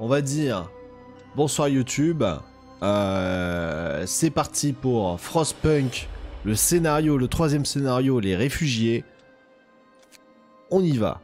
on va dire bonsoir YouTube. C'est parti pour Frostpunk, le scénario, le troisième scénario, les réfugiés. On y va.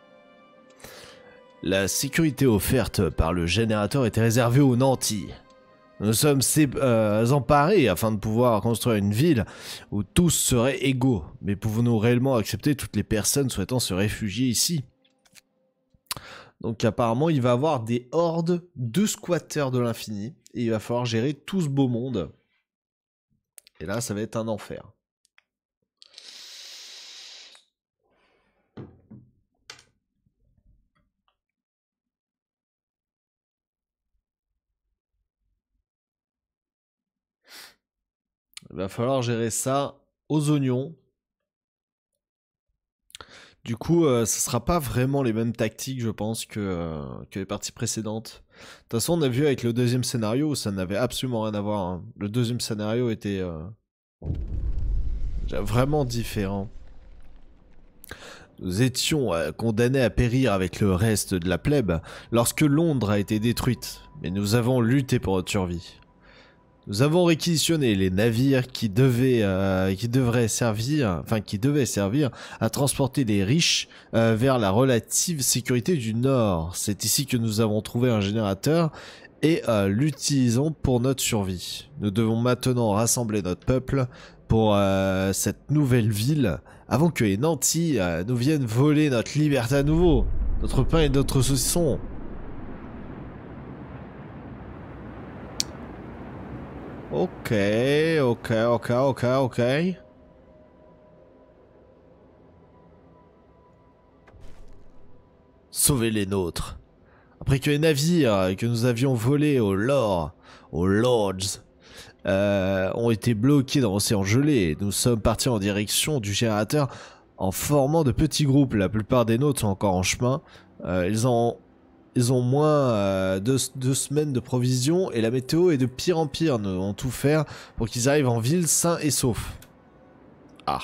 La sécurité offerte par le générateur était réservée aux nantis. Nous sommes emparés afin de pouvoir construire une ville où tous seraient égaux. Mais pouvons-nous réellement accepter toutes les personnes souhaitant se réfugier ici? Donc apparemment il va y avoir des hordes de squatteurs de l'infini. Et il va falloir gérer tout ce beau monde. Et là ça va être un enfer. Il va falloir gérer ça aux oignons. Du coup, ce sera pas vraiment les mêmes tactiques, je pense, que les parties précédentes. De toute façon, on a vu avec le deuxième scénario où ça n'avait absolument rien à voir. Hein. Le deuxième scénario était vraiment différent. Nous étions condamnés à périr avec le reste de la plèbe lorsque Londres a été détruite, mais nous avons lutté pour notre survie. Nous avons réquisitionné les navires qui devaient servir à transporter les riches vers la relative sécurité du Nord. C'est ici que nous avons trouvé un générateur et l'utilisons pour notre survie. Nous devons maintenant rassembler notre peuple pour cette nouvelle ville avant que les nantis nous viennent voler notre liberté à nouveau, notre pain et notre saucisson. Ok. Sauver les nôtres. Après que les navires que nous avions volés aux Lords, ont été bloqués dans l'océan gelé, nous sommes partis en direction du générateur en formant de petits groupes. La plupart des nôtres sont encore en chemin. Ils ont moins de 2 semaines de provisions et la météo est de pire en pire. Nous devons tout faire pour qu'ils arrivent en ville sains et saufs. Ah.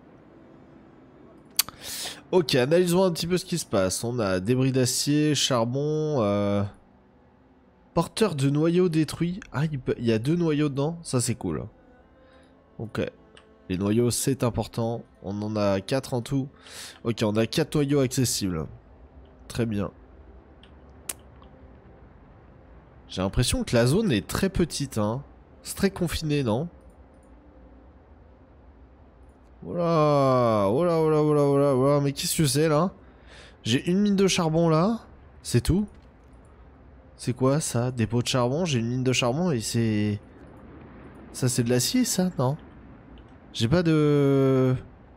Ok, analysons un petit peu ce qui se passe. On a débris d'acier, charbon, porteur de noyaux détruits. Ah, il y a 2 noyaux dedans. Ça, c'est cool. Ok. Les noyaux, c'est important. On en a 4 en tout. Ok, on a 4 noyaux accessibles. Très bien. J'ai l'impression que la zone est très petite, hein. C'est très confiné, non? Voilà, mais qu'est-ce que c'est, là? J'ai une mine de charbon, là. C'est tout? C'est quoi, ça? Dépôt de charbon? J'ai une mine de charbon et c'est... Ça, c'est de l'acier, ça? Non? J'ai pas de...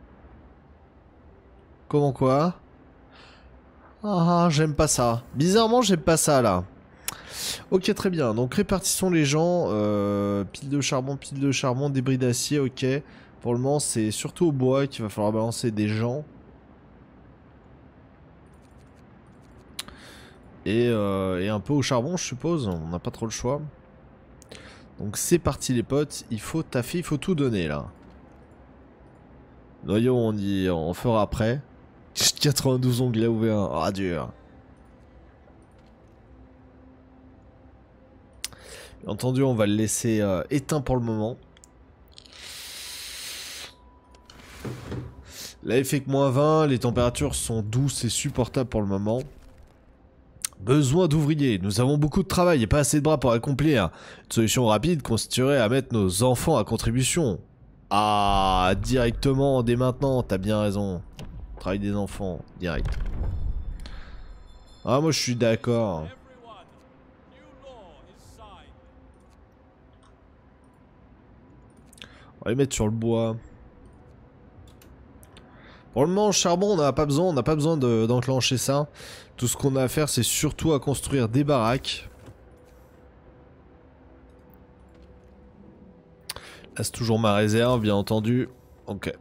Comment quoi? Ah, j'aime pas ça. Bizarrement, j'aime pas ça, là. Ok, très bien. Donc, répartissons les gens. Pile de charbon, débris d'acier, ok. Pour le moment, c'est surtout au bois qu'il va falloir balancer des gens. Et un peu au charbon, je suppose. On n'a pas trop le choix. Donc, c'est parti, les potes. Il faut taffer, il faut tout donner, là. Noyau, on fera après. 92 onglets ouverts. Ah, dur. Bien entendu, on va le laisser éteint pour le moment. Là, il fait que -20, les températures sont douces et supportables pour le moment. Besoin d'ouvriers, nous avons beaucoup de travail et pas assez de bras pour accomplir. Une solution rapide consisterait à mettre nos enfants à contribution. Ah, directement, dès maintenant, t'as bien raison. Travail des enfants, direct. Ah, moi je suis d'accord. On va les mettre sur le bois. Pour le moment, charbon, on n'a pas besoin, d'enclencher ça. Tout ce qu'on a à faire, c'est surtout à construire des baraques. Là, c'est toujours ma réserve, bien entendu. Ok.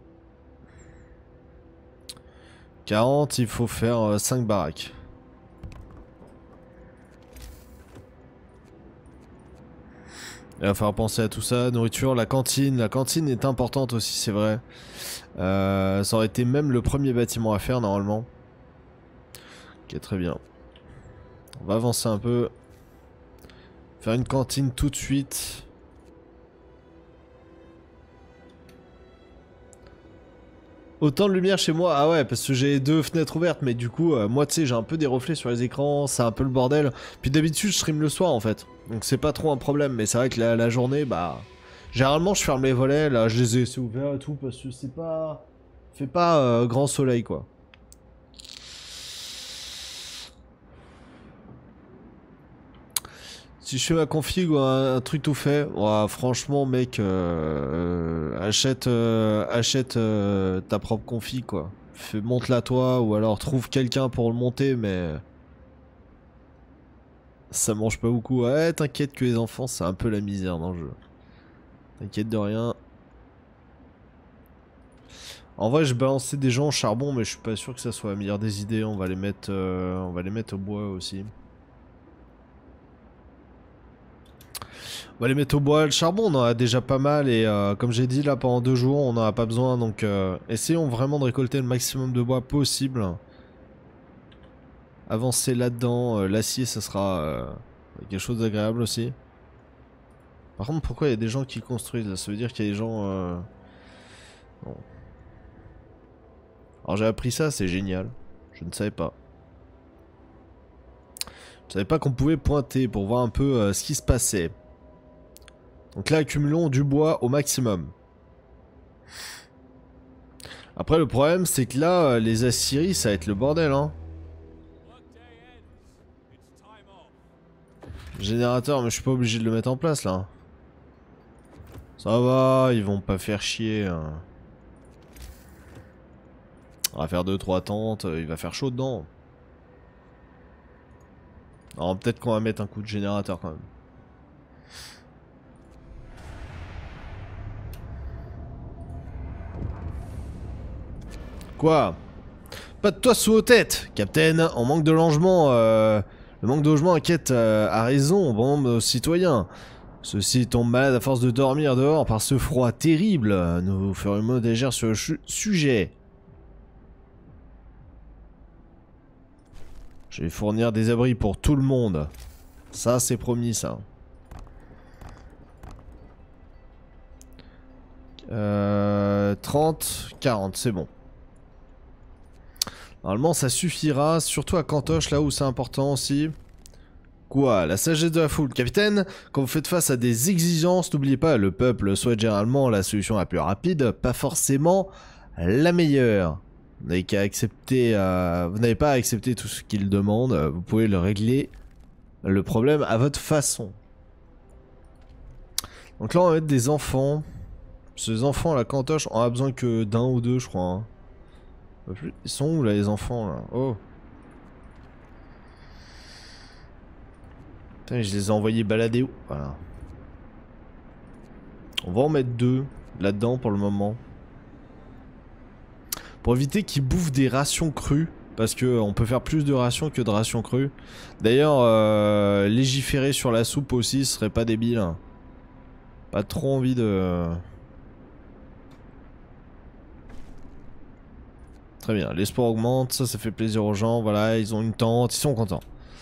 40, il faut faire 5 baraques. Il va falloir penser à tout ça. Nourriture, la cantine. La cantine est importante aussi, c'est vrai. Ça aurait été même le premier bâtiment à faire, normalement. Ok, très bien. On va avancer un peu. Faire une cantine tout de suite. Autant de lumière chez moi, ah ouais, parce que j'ai 2 fenêtres ouvertes, mais du coup, moi tu sais, j'ai un peu des reflets sur les écrans, c'est un peu le bordel. Puis d'habitude, je stream le soir en fait, donc c'est pas trop un problème, mais c'est vrai que la journée, bah... Généralement, je ferme les volets, là, je les ai laissés ouverts et tout, parce que c'est pas... Fait pas grand soleil, quoi. Si je fais ma config ou un truc tout fait, ouais, franchement mec, achète ta propre config quoi. Monte-la toi ou alors trouve quelqu'un pour le monter mais ça mange pas beaucoup. Ouais t'inquiète que les enfants c'est un peu la misère dans le jeu. T'inquiète de rien. En vrai je balançais des gens au charbon mais je suis pas sûr que ça soit la meilleure des idées. On va les mettre au bois aussi. On va les mettre au bois, le charbon on en a déjà pas mal et comme j'ai dit là pendant 2 jours on n'en a pas besoin donc essayons vraiment de récolter le maximum de bois possible. Avancer là-dedans, l'acier ça sera quelque chose d'agréable aussi. Par contre pourquoi il y a des gens qui construisent là? Ça veut dire qu'il y a des gens... Bon. Alors j'ai appris ça, c'est génial. Je ne savais pas. Je savais pas qu'on pouvait pointer pour voir un peu ce qui se passait. Donc là, accumulons du bois au maximum. Après, le problème, c'est que là, les aciéries, ça va être le bordel, hein. Générateur, mais je suis pas obligé de le mettre en place, là. Ça va, ils vont pas faire chier. Hein. On va faire 2-3 tentes, il va faire chaud dedans. Alors peut-être qu'on va mettre un coup de générateur quand même. Quoi? Pas de toit sous vos têtes, Captain. On manque de logement. Le manque de logement inquiète à raison, bon nos citoyens. Ceux-ci tombent malades à force de dormir dehors par ce froid terrible. Nous ferons une modégère sur le sujet. Je vais fournir des abris pour tout le monde. Ça, c'est promis, ça. 30, 40, c'est bon. Normalement, ça suffira, surtout à Cantoche, là où c'est important aussi. Quoi? La sagesse de la foule. Capitaine, quand vous faites face à des exigences, n'oubliez pas, le peuple souhaite généralement la solution la plus rapide, pas forcément la meilleure. Vous n'avez qu'à accepter, vous n'avez pas à accepter tout ce qu'il demande, vous pouvez le régler, le problème à votre façon. Donc là, on va mettre des enfants. Ces enfants à la Cantoche, on a besoin que d'un ou deux, je crois. Hein. Ils sont où là les enfants là? Oh. Putain, je les ai envoyés balader où? Voilà. On va en mettre 2 là-dedans pour le moment. Pour éviter qu'ils bouffent des rations crues. Parce que on peut faire plus de rations que de rations crues. D'ailleurs, légiférer sur la soupe aussi, ce serait pas débile. Hein. Pas trop envie de... Très bien, l'espoir augmente, ça fait plaisir aux gens, voilà, ils ont une tente, ils sont contents.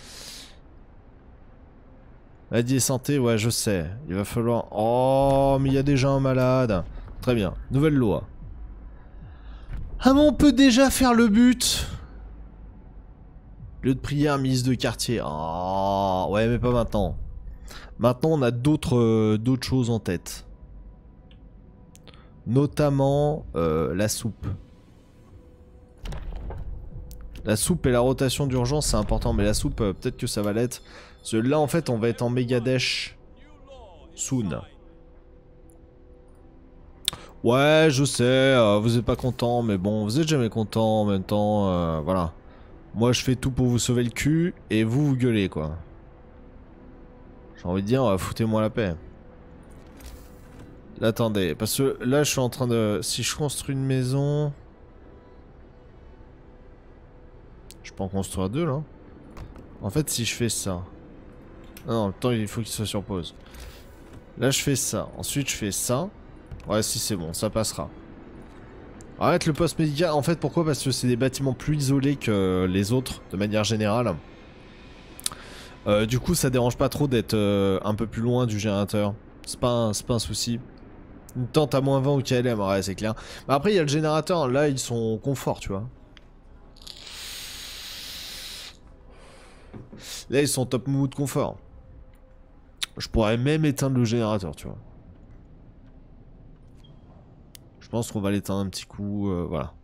Maladie et santé, ouais, je sais, il va falloir... Oh, mais il y a déjà un malade. Très bien, nouvelle loi. Ah mais on peut déjà faire le but. Lieu de prière, ministre de quartier. Oh, ouais, mais pas maintenant. Maintenant, on a d'autres choses en tête. Notamment la soupe. La soupe et la rotation d'urgence c'est important, mais la soupe peut-être que ça va l'être. Parce que là en fait on va être en Megadesh soon. Ouais je sais, vous êtes pas content, mais bon vous êtes jamais content en même temps, voilà. Moi je fais tout pour vous sauver le cul et vous vous gueulez quoi. J'ai envie de dire foutez-moi la paix. Là, attendez, parce que là je suis en train de... Si je construis une maison... Je peux en construire 2 là. En fait si je fais ça... Non, le temps il faut qu'il soit sur pause. Là je fais ça, ensuite je fais ça. Ouais si c'est bon, ça passera. Arrête le poste médical, en fait pourquoi? Parce que c'est des bâtiments plus isolés que les autres, de manière générale. Du coup, ça dérange pas trop d'être un peu plus loin du générateur. C'est pas un souci. Une tente à moins 20 au KLM, ouais, c'est clair. Mais après, il y a le générateur. Là, ils sont au confort, tu vois. Là, ils sont top mood confort. Je pourrais même éteindre le générateur, tu vois. Je pense qu'on va l'éteindre un petit coup, voilà.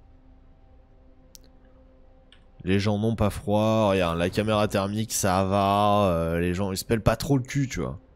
Les gens n'ont pas froid, regarde, la caméra thermique, ça va, les gens, ils se pèlent pas trop le cul, tu vois.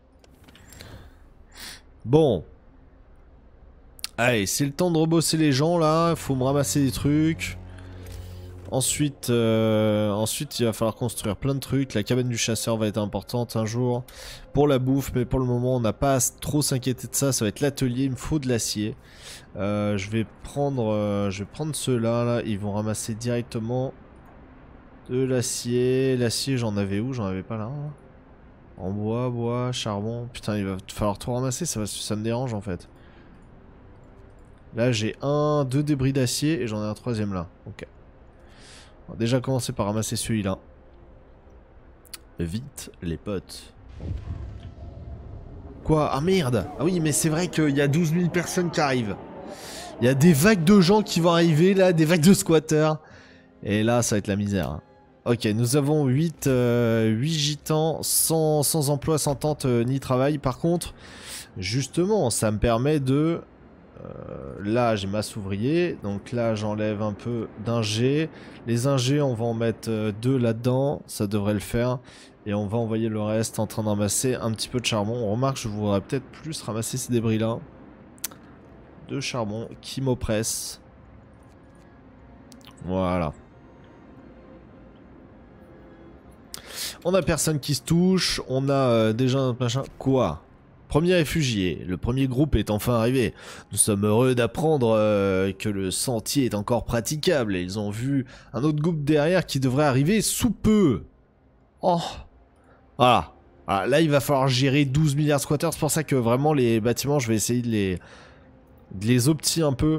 Bon. Allez, c'est le temps de rebosser les gens, là, il faut me ramasser des trucs. Ensuite, il va falloir construire plein de trucs. La cabane du chasseur va être importante un jour pour la bouffe, mais pour le moment, on n'a pas à trop s'inquiéter de ça. Ça va être l'atelier, il me faut de l'acier. Je vais prendre ceux-là, là. Ils vont ramasser directement de l'acier. L'acier, j'en avais où? J'en avais pas là. En bois, charbon. Putain, il va falloir tout ramasser, ça me dérange en fait. Là, j'ai 2 débris d'acier et j'en ai un 3ème là. Ok. On va déjà commencer par ramasser celui-là. Vite, les potes. Quoi? Ah merde! Ah oui, mais c'est vrai qu'il y a 12 000 personnes qui arrivent. Il y a des vagues de gens qui vont arriver là, des vagues de squatters. Et là, ça va être la misère. Hein. Ok, nous avons 8 gitans sans emploi, sans tente ni travail. Par contre, justement, ça me permet de... là, j'ai masse ouvrier. Donc là, j'enlève un peu d'ingé. Les ingés, on va en mettre 2 là-dedans. Ça devrait le faire. Et on va envoyer le reste en train de ramasser un petit peu de charbon. On remarque, je voudrais peut-être plus ramasser ces débris-là. De charbon qui m'oppresse. Voilà. On a personne qui se touche. On a déjà notre machin. Quoi? Premier réfugié. Le premier groupe est enfin arrivé. Nous sommes heureux d'apprendre que le sentier est encore praticable. Et ils ont vu un autre groupe derrière qui devrait arriver sous peu. Oh. Voilà. Voilà. Là, il va falloir gérer 12 milliards de squatters. C'est pour ça que vraiment, les bâtiments, je vais essayer de les opti un peu.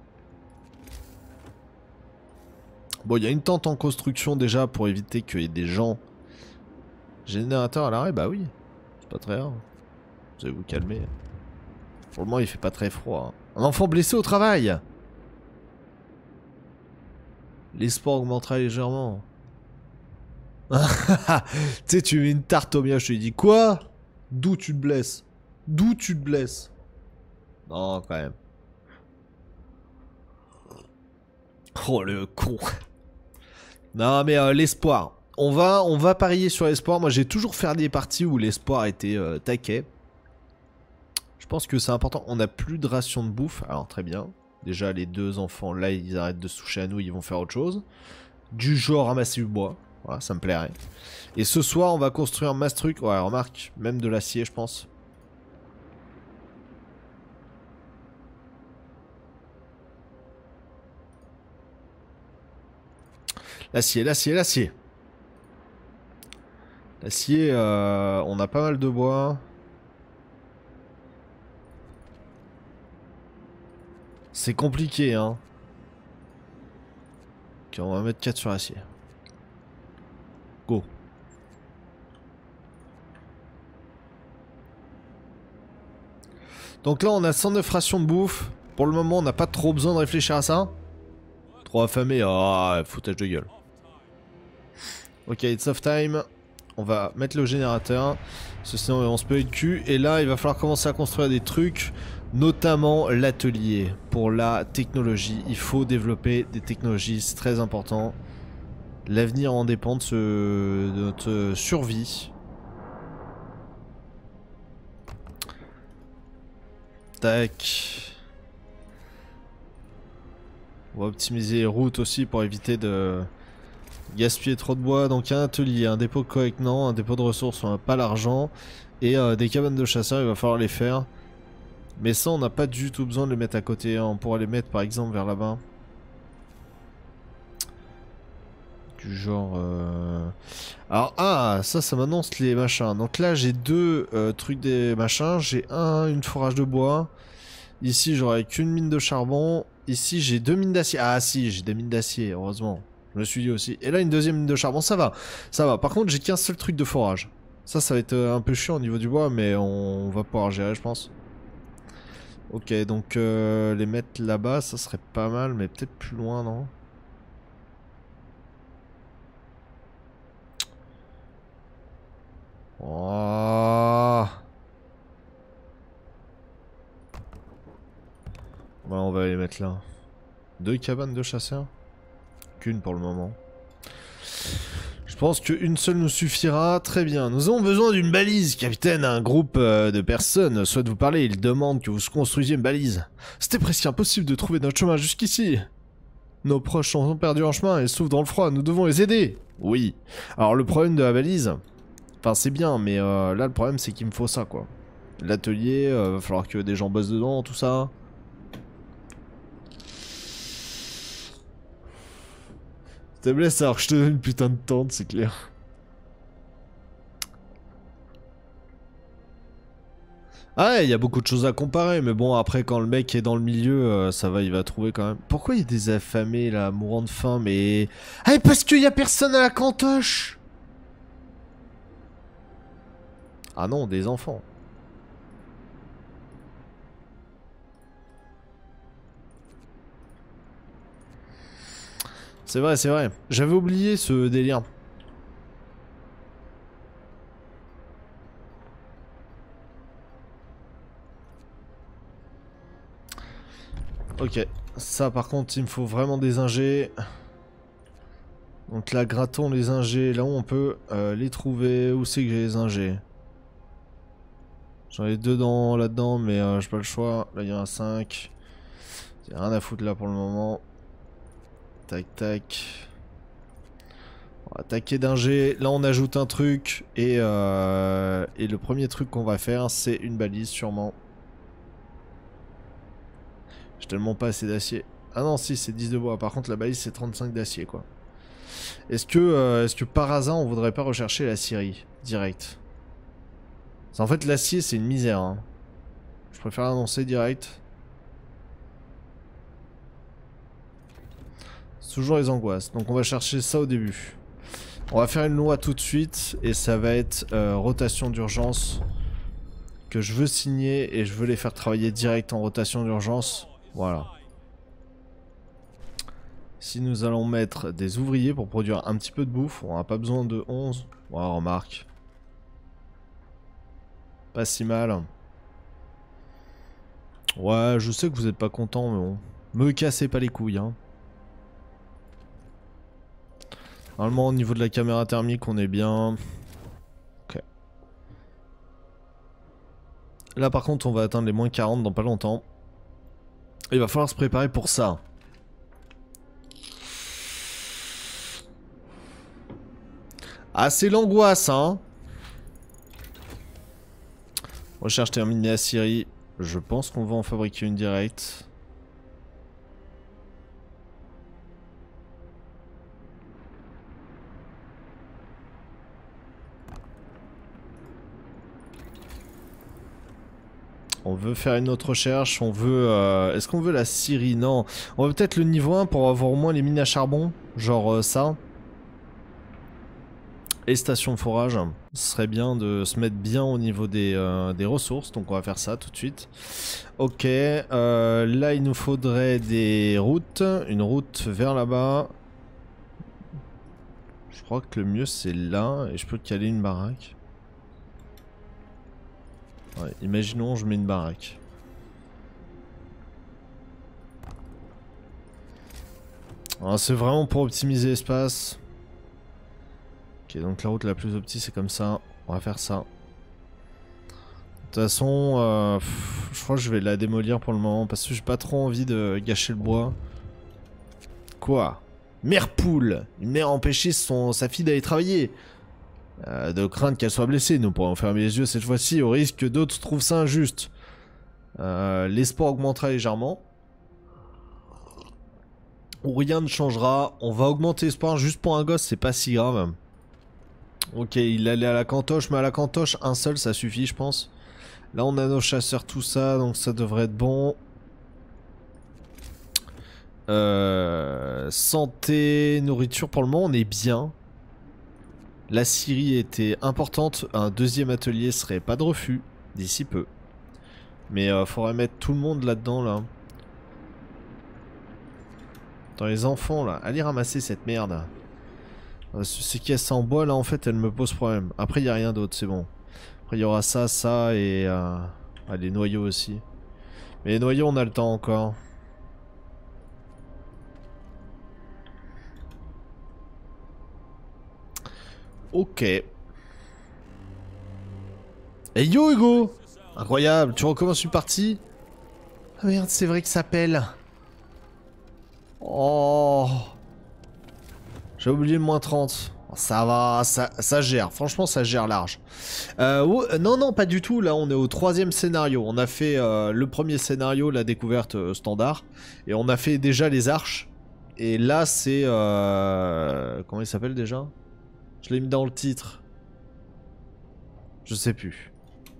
Bon, il y a une tente en construction déjà pour éviter qu'il y ait des gens. Générateur à l'arrêt, bah oui. C'est pas très grave. Vous allez vous calmer. Pour le moment, il fait pas très froid. Hein. Un enfant blessé au travail. L'espoir augmentera légèrement. Tu sais, tu mets une tarte au mien, je te dis quoi? D'où tu te blesses? D'où tu te blesses? Non, quand même. Oh, le con. Non, mais l'espoir. On va parier sur l'espoir. Moi, j'ai toujours fait des parties où l'espoir était taquet. Je pense que c'est important. On n'a plus de ration de bouffe. Alors, très bien. Déjà, les 2 enfants, là, ils arrêtent de se toucher à nous. Ils vont faire autre chose. Du genre ramasser du bois. Voilà, ça me plairait. Et ce soir, on va construire masse truc. Ouais, remarque, même de l'acier, je pense. L'acier. L'acier, on a pas mal de bois. C'est compliqué, hein. Ok, on va mettre 4 sur l'acier. Go. Donc là, on a 109 rations de bouffe. Pour le moment, on n'a pas trop besoin de réfléchir à ça. Trop affamé. Ah, foutage de gueule. Ok, it's off time. On va mettre le générateur. Sinon, on se peut le cul. Et là, il va falloir commencer à construire des trucs. Notamment l'atelier. Pour la technologie. Il faut développer des technologies. C'est très important. L'avenir en dépend de notre survie. Tac. On va optimiser les routes aussi pour éviter de gaspiller trop de bois. Donc un atelier, un dépôt correct, non, un dépôt de ressources, on n'a pas l'argent. Et des cabanes de chasseurs, il va falloir les faire. Mais ça, on n'a pas du tout besoin de les mettre à côté. Hein. On pourra les mettre par exemple vers là-bas. Du genre... Alors, ça m'annonce les machins. Donc là, j'ai 2 trucs des machins. J'ai une forage de bois. Ici, j'aurai qu'une mine de charbon. Ici, j'ai 2 mines d'acier. Ah si, j'ai des mines d'acier, heureusement. Je me suis dit aussi. Et là, une deuxième mine de charbon, ça va. Ça va. Par contre, j'ai qu'un seul truc de forage. Ça va être un peu chiant au niveau du bois, mais on va pouvoir gérer, je pense. Ok, donc les mettre là-bas, ça serait pas mal, mais peut-être plus loin, non? Oh. Voilà, on va les mettre là. 2 cabanes de chasseurs? Qu'une pour le moment. Je pense qu'une seule nous suffira. Très bien. Nous avons besoin d'une balise, capitaine. Un groupe de personnes souhaite vous parler. Ils demandent que vous construisiez une balise. C'était presque impossible de trouver notre chemin jusqu'ici. Nos proches sont perdus en chemin et souffrent dans le froid. Nous devons les aider. Oui. Alors le problème de la balise... Enfin c'est bien, mais là le problème c'est qu'il me faut ça quoi. L'atelier, va falloir que des gens bossent dedans, tout ça. Ça me laisse alors que je te donne une putain de tente, c'est clair. Ah ouais, il y a beaucoup de choses à comparer, mais bon, après, quand le mec est dans le milieu, ça va, il va trouver quand même. Pourquoi il y a des affamés, là, mourant de faim, mais... Ah, parce qu'il y a personne à la cantoche! Ah non, des enfants. C'est vrai, c'est vrai. J'avais oublié ce délire. Ok, ça par contre il me faut vraiment des ingés. Donc là grattons les ingés, là où on peut les trouver. Où c'est que j'ai les ingés? J'en ai 2 là-dedans mais j'ai pas le choix. Là il y en a 5. J'ai rien à foutre là pour le moment. Tac tac. On va attaquer d'ingé. Là on ajoute un truc. Et le premier truc qu'on va faire c'est une balise sûrement. J'ai tellement pas assez d'acier. Ah non si c'est 10 de bois. Par contre la balise c'est 35 d'acier quoi. Est-ce que par hasard on voudrait pas rechercher la scierie direct? En fait l'acier c'est une misère hein. Je préfère l'annoncer direct. C'est toujours les angoisses. Donc on va chercher ça au début. On va faire une loi tout de suite. Et ça va être rotation d'urgence. Que je veux signer et je veux les faire travailler direct en rotation d'urgence. Voilà. Si nous allons mettre des ouvriers pour produire un petit peu de bouffe, on n'a pas besoin de 11. Ouais, remarque. Pas si mal. Ouais, je sais que vous êtes pas content, mais bon. Me cassez pas les couilles, hein. Normalement, au niveau de la caméra thermique, on est bien. Ok. Là, par contre, on va atteindre les moins 40 dans pas longtemps. Il va falloir se préparer pour ça. Ah, c'est l'angoisse, hein. Recherche terminée à Syrie. Je pense qu'on va en fabriquer une directe. On veut faire une autre recherche, on veut... Est-ce qu'on veut la Syrie? Non. On veut peut-être le niveau 1 pour avoir au moins les mines à charbon. Genre ça. Et station de forage. Ce serait bien de se mettre bien au niveau des ressources. Donc on va faire ça tout de suite. Ok. Là il nous faudrait des routes. Une route vers là-bas. Je crois que le mieux c'est là. Et je peux caler une baraque. Ouais, imaginons je mets une baraque. C'est vraiment pour optimiser l'espace. Ok, donc la route la plus optique c'est comme ça. On va faire ça. De toute façon, je crois que je vais la démolir pour le moment parce que j'ai pas trop envie de gâcher le bois. Quoi? Mère poule! Une mère a empêché sa fille d'aller travailler. De crainte qu'elle soit blessée, nous pourrons fermer les yeux cette fois-ci au risque que d'autres trouvent ça injuste. L'espoir augmentera légèrement. Ou rien ne changera. On va augmenter l'espoir juste pour un gosse, c'est pas si grave. Ok, il allait à la cantoche, mais à la cantoche, un seul ça suffit je pense. Là on a nos chasseurs, tout ça, donc ça devrait être bon. Santé, nourriture, pour le moment on est bien. La Syrie était importante, un deuxième atelier serait pas de refus, d'ici peu. Mais faudrait mettre tout le monde là-dedans, là. Dans les enfants, là, allez ramasser cette merde. Ces caisses en bois, là, en fait, elles me posent problème. Après, il n'y a rien d'autre, c'est bon. Après, il y aura ça, ça et... les noyaux aussi. Mais les noyaux, on a le temps encore. Ok. Hey yo Hugo! Incroyable, tu recommences une partie? Ah merde, c'est vrai que ça pèle. Oh. J'ai oublié le moins 30. Ça va, ça gère. Franchement, ça gère large. Non, non, pas du tout. Là, on est au 3e scénario. On a fait le premier scénario, la découverte standard. Et on a fait déjà les arches. Et là, c'est... comment il s'appelle déjà? Je l'ai mis dans le titre. Je sais plus.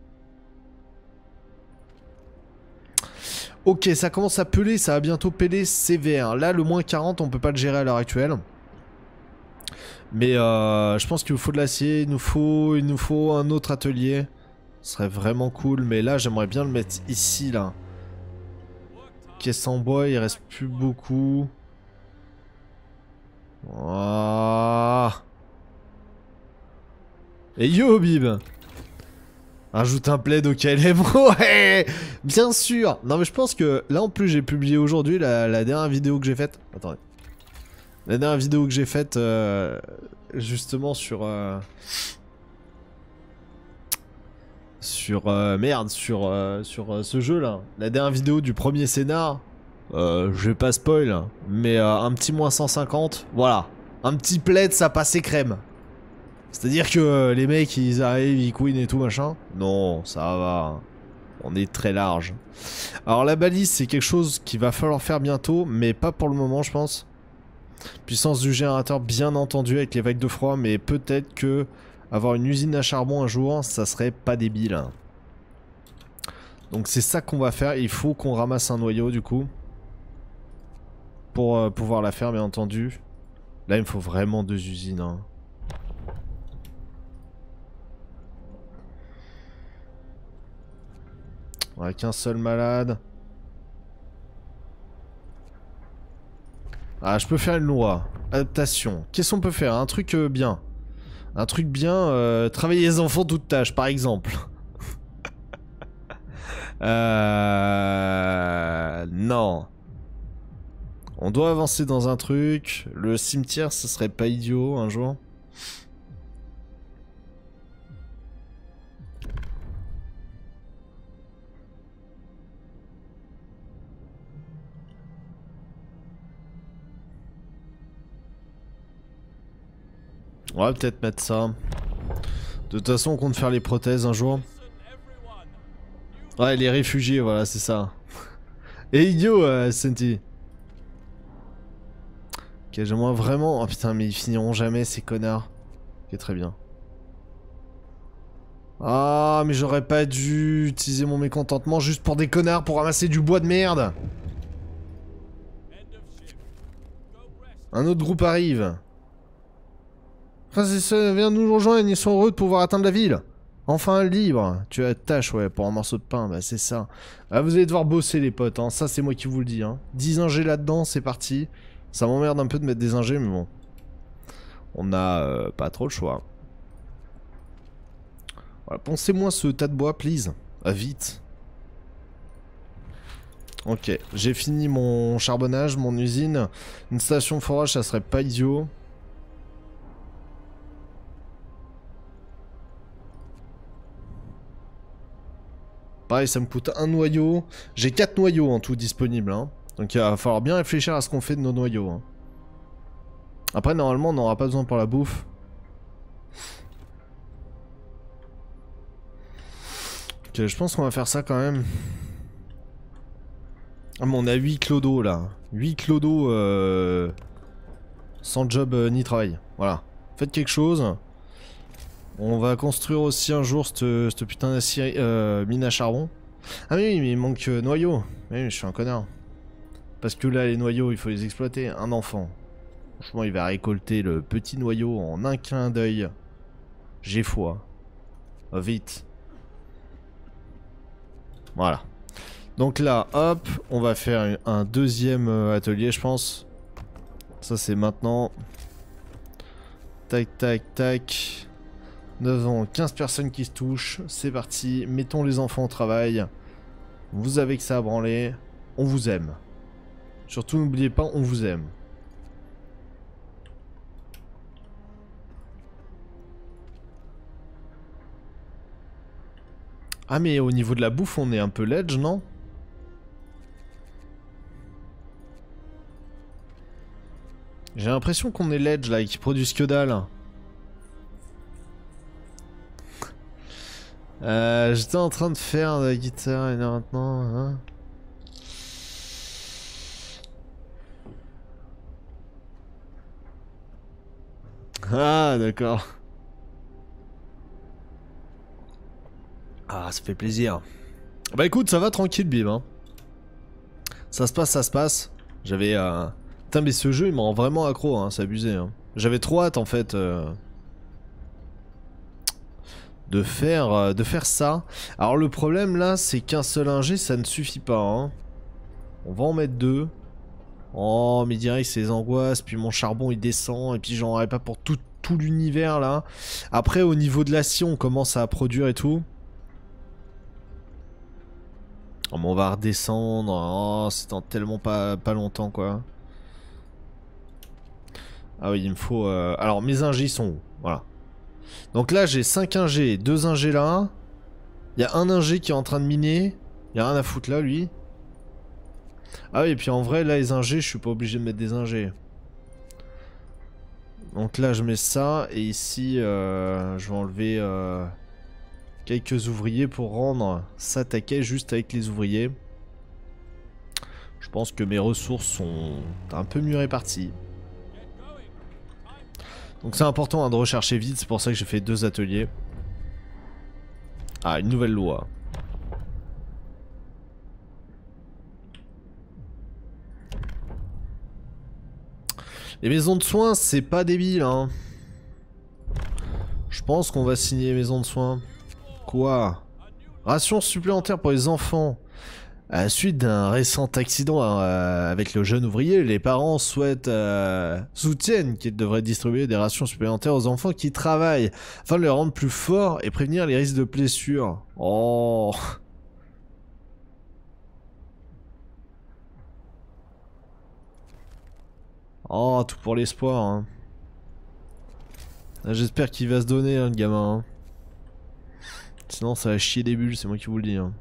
Ok, ça commence à peler, ça va bientôt peler sévère. Là, le moins 40, on peut pas le gérer à l'heure actuelle. Mais je pense qu'il nous faut de l'acier, il nous faut un autre atelier. Ce serait vraiment cool, mais là, j'aimerais bien le mettre ici, là. Caisse en bois, il reste plus beaucoup. Oh. Et yo, Bib! Rajoute un plaid au KLM, ouais! Bien sûr! Non mais je pense que là en plus j'ai publié aujourd'hui la dernière vidéo que j'ai faite. Attendez. La dernière vidéo que j'ai faite justement sur... merde, sur ce jeu là. La dernière vidéo du premier scénar. Je vais pas spoil, mais un petit moins 150. Voilà. Un petit plaid, ça passait crème. C'est-à-dire que les mecs ils arrivent, ils queen et tout machin. Non, ça va. On est très large. Alors la balise c'est quelque chose qu'il va falloir faire bientôt, mais pas pour le moment je pense. Puissance du générateur bien entendu avec les vagues de froid, mais peut-être que avoir une usine à charbon un jour, ça serait pas débile. Donc c'est ça qu'on va faire, il faut qu'on ramasse un noyau du coup. Pour pouvoir la faire bien entendu. Là il me faut vraiment 2 usines. Hein. Ouais, qu'un seul malade. Ah, je peux faire une loi. Adaptation. Qu'est-ce qu'on peut faire? Un truc bien. Un truc bien, travailler les enfants toute tâche, par exemple. Non. On doit avancer dans un truc. Le cimetière, ce serait pas idiot un jour. On va peut-être mettre ça. De toute façon, on compte faire les prothèses un jour. Ouais, les réfugiés, voilà, c'est ça. Et idiot, Senti. Ok, j'aimerais vraiment... Oh putain, mais ils finiront jamais, ces connards. Ok, très bien. Ah, mais j'aurais pas dû utiliser mon mécontentement juste pour des connards pour ramasser du bois de merde. Un autre groupe arrive. Enfin, c'est ça, viens nous rejoindre, ils sont heureux de pouvoir atteindre la ville. Enfin libre. Tu as tâche, ouais, pour un morceau de pain, bah c'est ça. Ah, vous allez devoir bosser les potes, hein. Ça c'est moi qui vous le dis. Hein. 10 ingés là-dedans, c'est parti. Ça m'emmerde un peu de mettre des ingés, mais bon. On a pas trop le choix. Voilà, poncez-moi ce tas de bois, please. Ah, vite. Ok, j'ai fini mon charbonnage, mon usine. Une station de forage, ça serait pas idiot. Pareil, ça me coûte un noyau. J'ai 4 noyaux en tout disponibles. Hein. Donc il va falloir bien réfléchir à ce qu'on fait de nos noyaux. Hein. Après, normalement, on n'aura pas besoin pour la bouffe. Ok, je pense qu'on va faire ça quand même. Ah, mais on a 8 clodos là. 8 clodos sans job ni travail. Voilà. Faites quelque chose. On va construire aussi un jour cette putain de mine à charbon. Ah mais oui, mais il manque noyau. Oui, mais je suis un connard. Parce que là, les noyaux, il faut les exploiter. Un enfant. Franchement, il va récolter le petit noyau en un clin d'œil. J'ai foi. Vite. Voilà. Donc là, hop, on va faire un deuxième atelier, je pense. Ça, c'est maintenant. Tac, tac, tac. 9 ans, 15 personnes qui se touchent. C'est parti. Mettons les enfants au travail. Vous avez que ça à branler. On vous aime. Surtout, n'oubliez pas, on vous aime. Ah, mais au niveau de la bouffe, on est un peu ledge, non? J'ai l'impression qu'on est ledge, là, et qu'ils produisent que dalle. J'étais en train de faire de la guitare, et là, maintenant... Hein. Ah, d'accord. Ah, ça fait plaisir. Bah écoute, ça va tranquille, Bim. Hein. Ça se passe, ça se passe. J'avais... Putain, mais ce jeu, il me rend vraiment accro, hein, c'est abusé. Hein. J'avais trop hâte, en fait, de faire ça. Alors, le problème, là, c'est qu'un seul ingé, ça ne suffit pas. Hein. On va en mettre deux. Oh, mais direct, c'est les angoisses. Puis mon charbon, il descend. Et puis, j'en aurai pas pour tout l'univers, là. Après, au niveau de l'acier, on commence à produire et tout. Oh, mais on va redescendre. Oh, c'est dans tellement pas longtemps, quoi. Ah oui, il me faut... Alors, mes ingés sont où? Voilà. Donc là, j'ai 5 ingés, 2 ingés là. Il y a un ingé qui est en train de miner. Il y a rien à foutre là, lui. Ah oui, et puis en vrai, là, les ingés, je suis pas obligé de mettre des ingés. Donc là, je mets ça. Et ici, je vais enlever quelques ouvriers pour rendre ça taquet juste avec les ouvriers. Je pense que mes ressources sont un peu mieux réparties. Donc c'est important hein, de rechercher vite, c'est pour ça que j'ai fait 2 ateliers. Ah, une nouvelle loi. Les maisons de soins, c'est pas débile, hein. Je pense qu'on va signer les maisons de soins. Quoi? Ration supplémentaire pour les enfants. À la suite d'un récent accident avec le jeune ouvrier, les parents soutiennent qu'ils devraient distribuer des rations supplémentaires aux enfants qui travaillent, afin de les rendre plus forts et prévenir les risques de blessures. Oh. Oh, tout pour l'espoir. Hein. J'espère qu'il va se donner, hein, le gamin. Hein. Sinon, ça va chier des bulles, c'est moi qui vous le dis. Hein.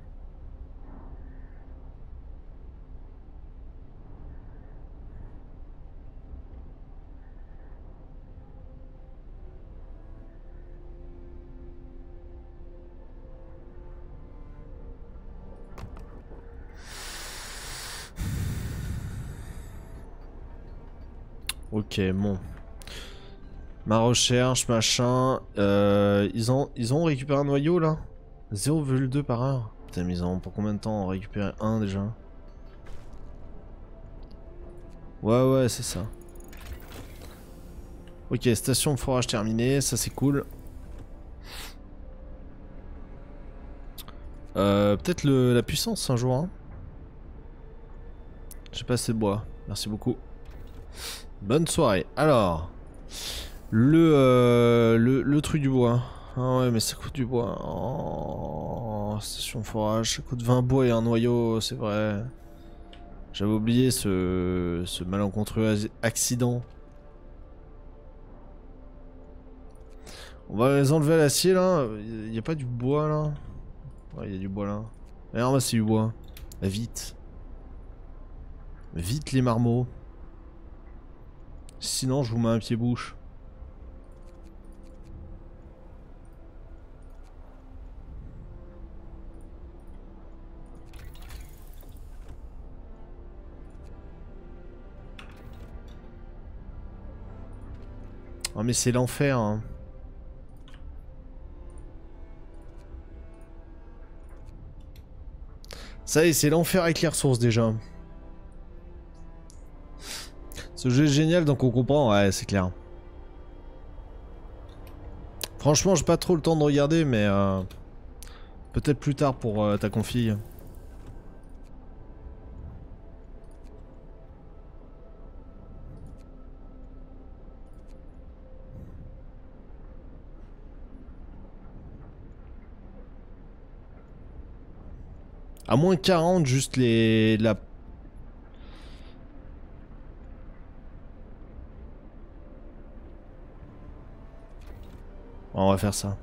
Ok, bon. Ma recherche, machin. Ils ont récupéré un noyau là 0,2 par heure. Putain, mais ils ont pour combien de temps en récupérer un déjà? Ouais, c'est ça. Ok, station de forage terminée, ça c'est cool. Peut-être la puissance un jour. Hein. J'ai pas assez de bois. Merci beaucoup. Bonne soirée. Alors, le truc du bois. Ah ouais, mais ça coûte du bois. Oh, station forage, ça coûte 20 bois et un noyau, c'est vrai. J'avais oublié ce malencontreux accident. On va les enlever à l'acier là. Il n'y a pas du bois là. Ouais, il y a du bois là. Allez, ramassez du bois. Vite. Vite les marmots. Sinon, je vous mets un pied-bouche. Oh mais c'est l'enfer hein. Ça y est, c'est l'enfer avec les ressources déjà. Ce jeu est génial, donc on comprend, ouais, c'est clair. Franchement, j'ai pas trop le temps de regarder, mais peut-être plus tard pour ta config. À moins 40, juste la... On va faire ça.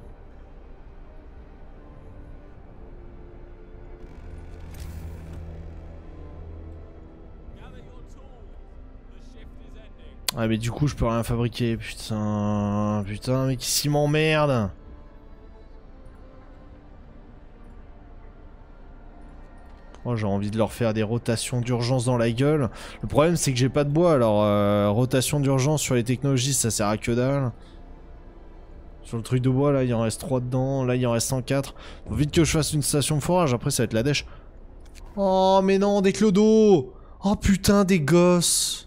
Ouais mais du coup je peux rien fabriquer, putain, putain, mais qui s'y m'emmerde. Oh, j'ai envie de leur faire des rotations d'urgence dans la gueule. Le problème c'est que j'ai pas de bois, alors rotation d'urgence sur les technologies ça sert à que dalle. Sur le truc de bois là il en reste 3 dedans, là il en reste 104. Faut vite que je fasse une station de forage, après ça va être la dèche. Oh mais non, des clodos. Oh putain, des gosses.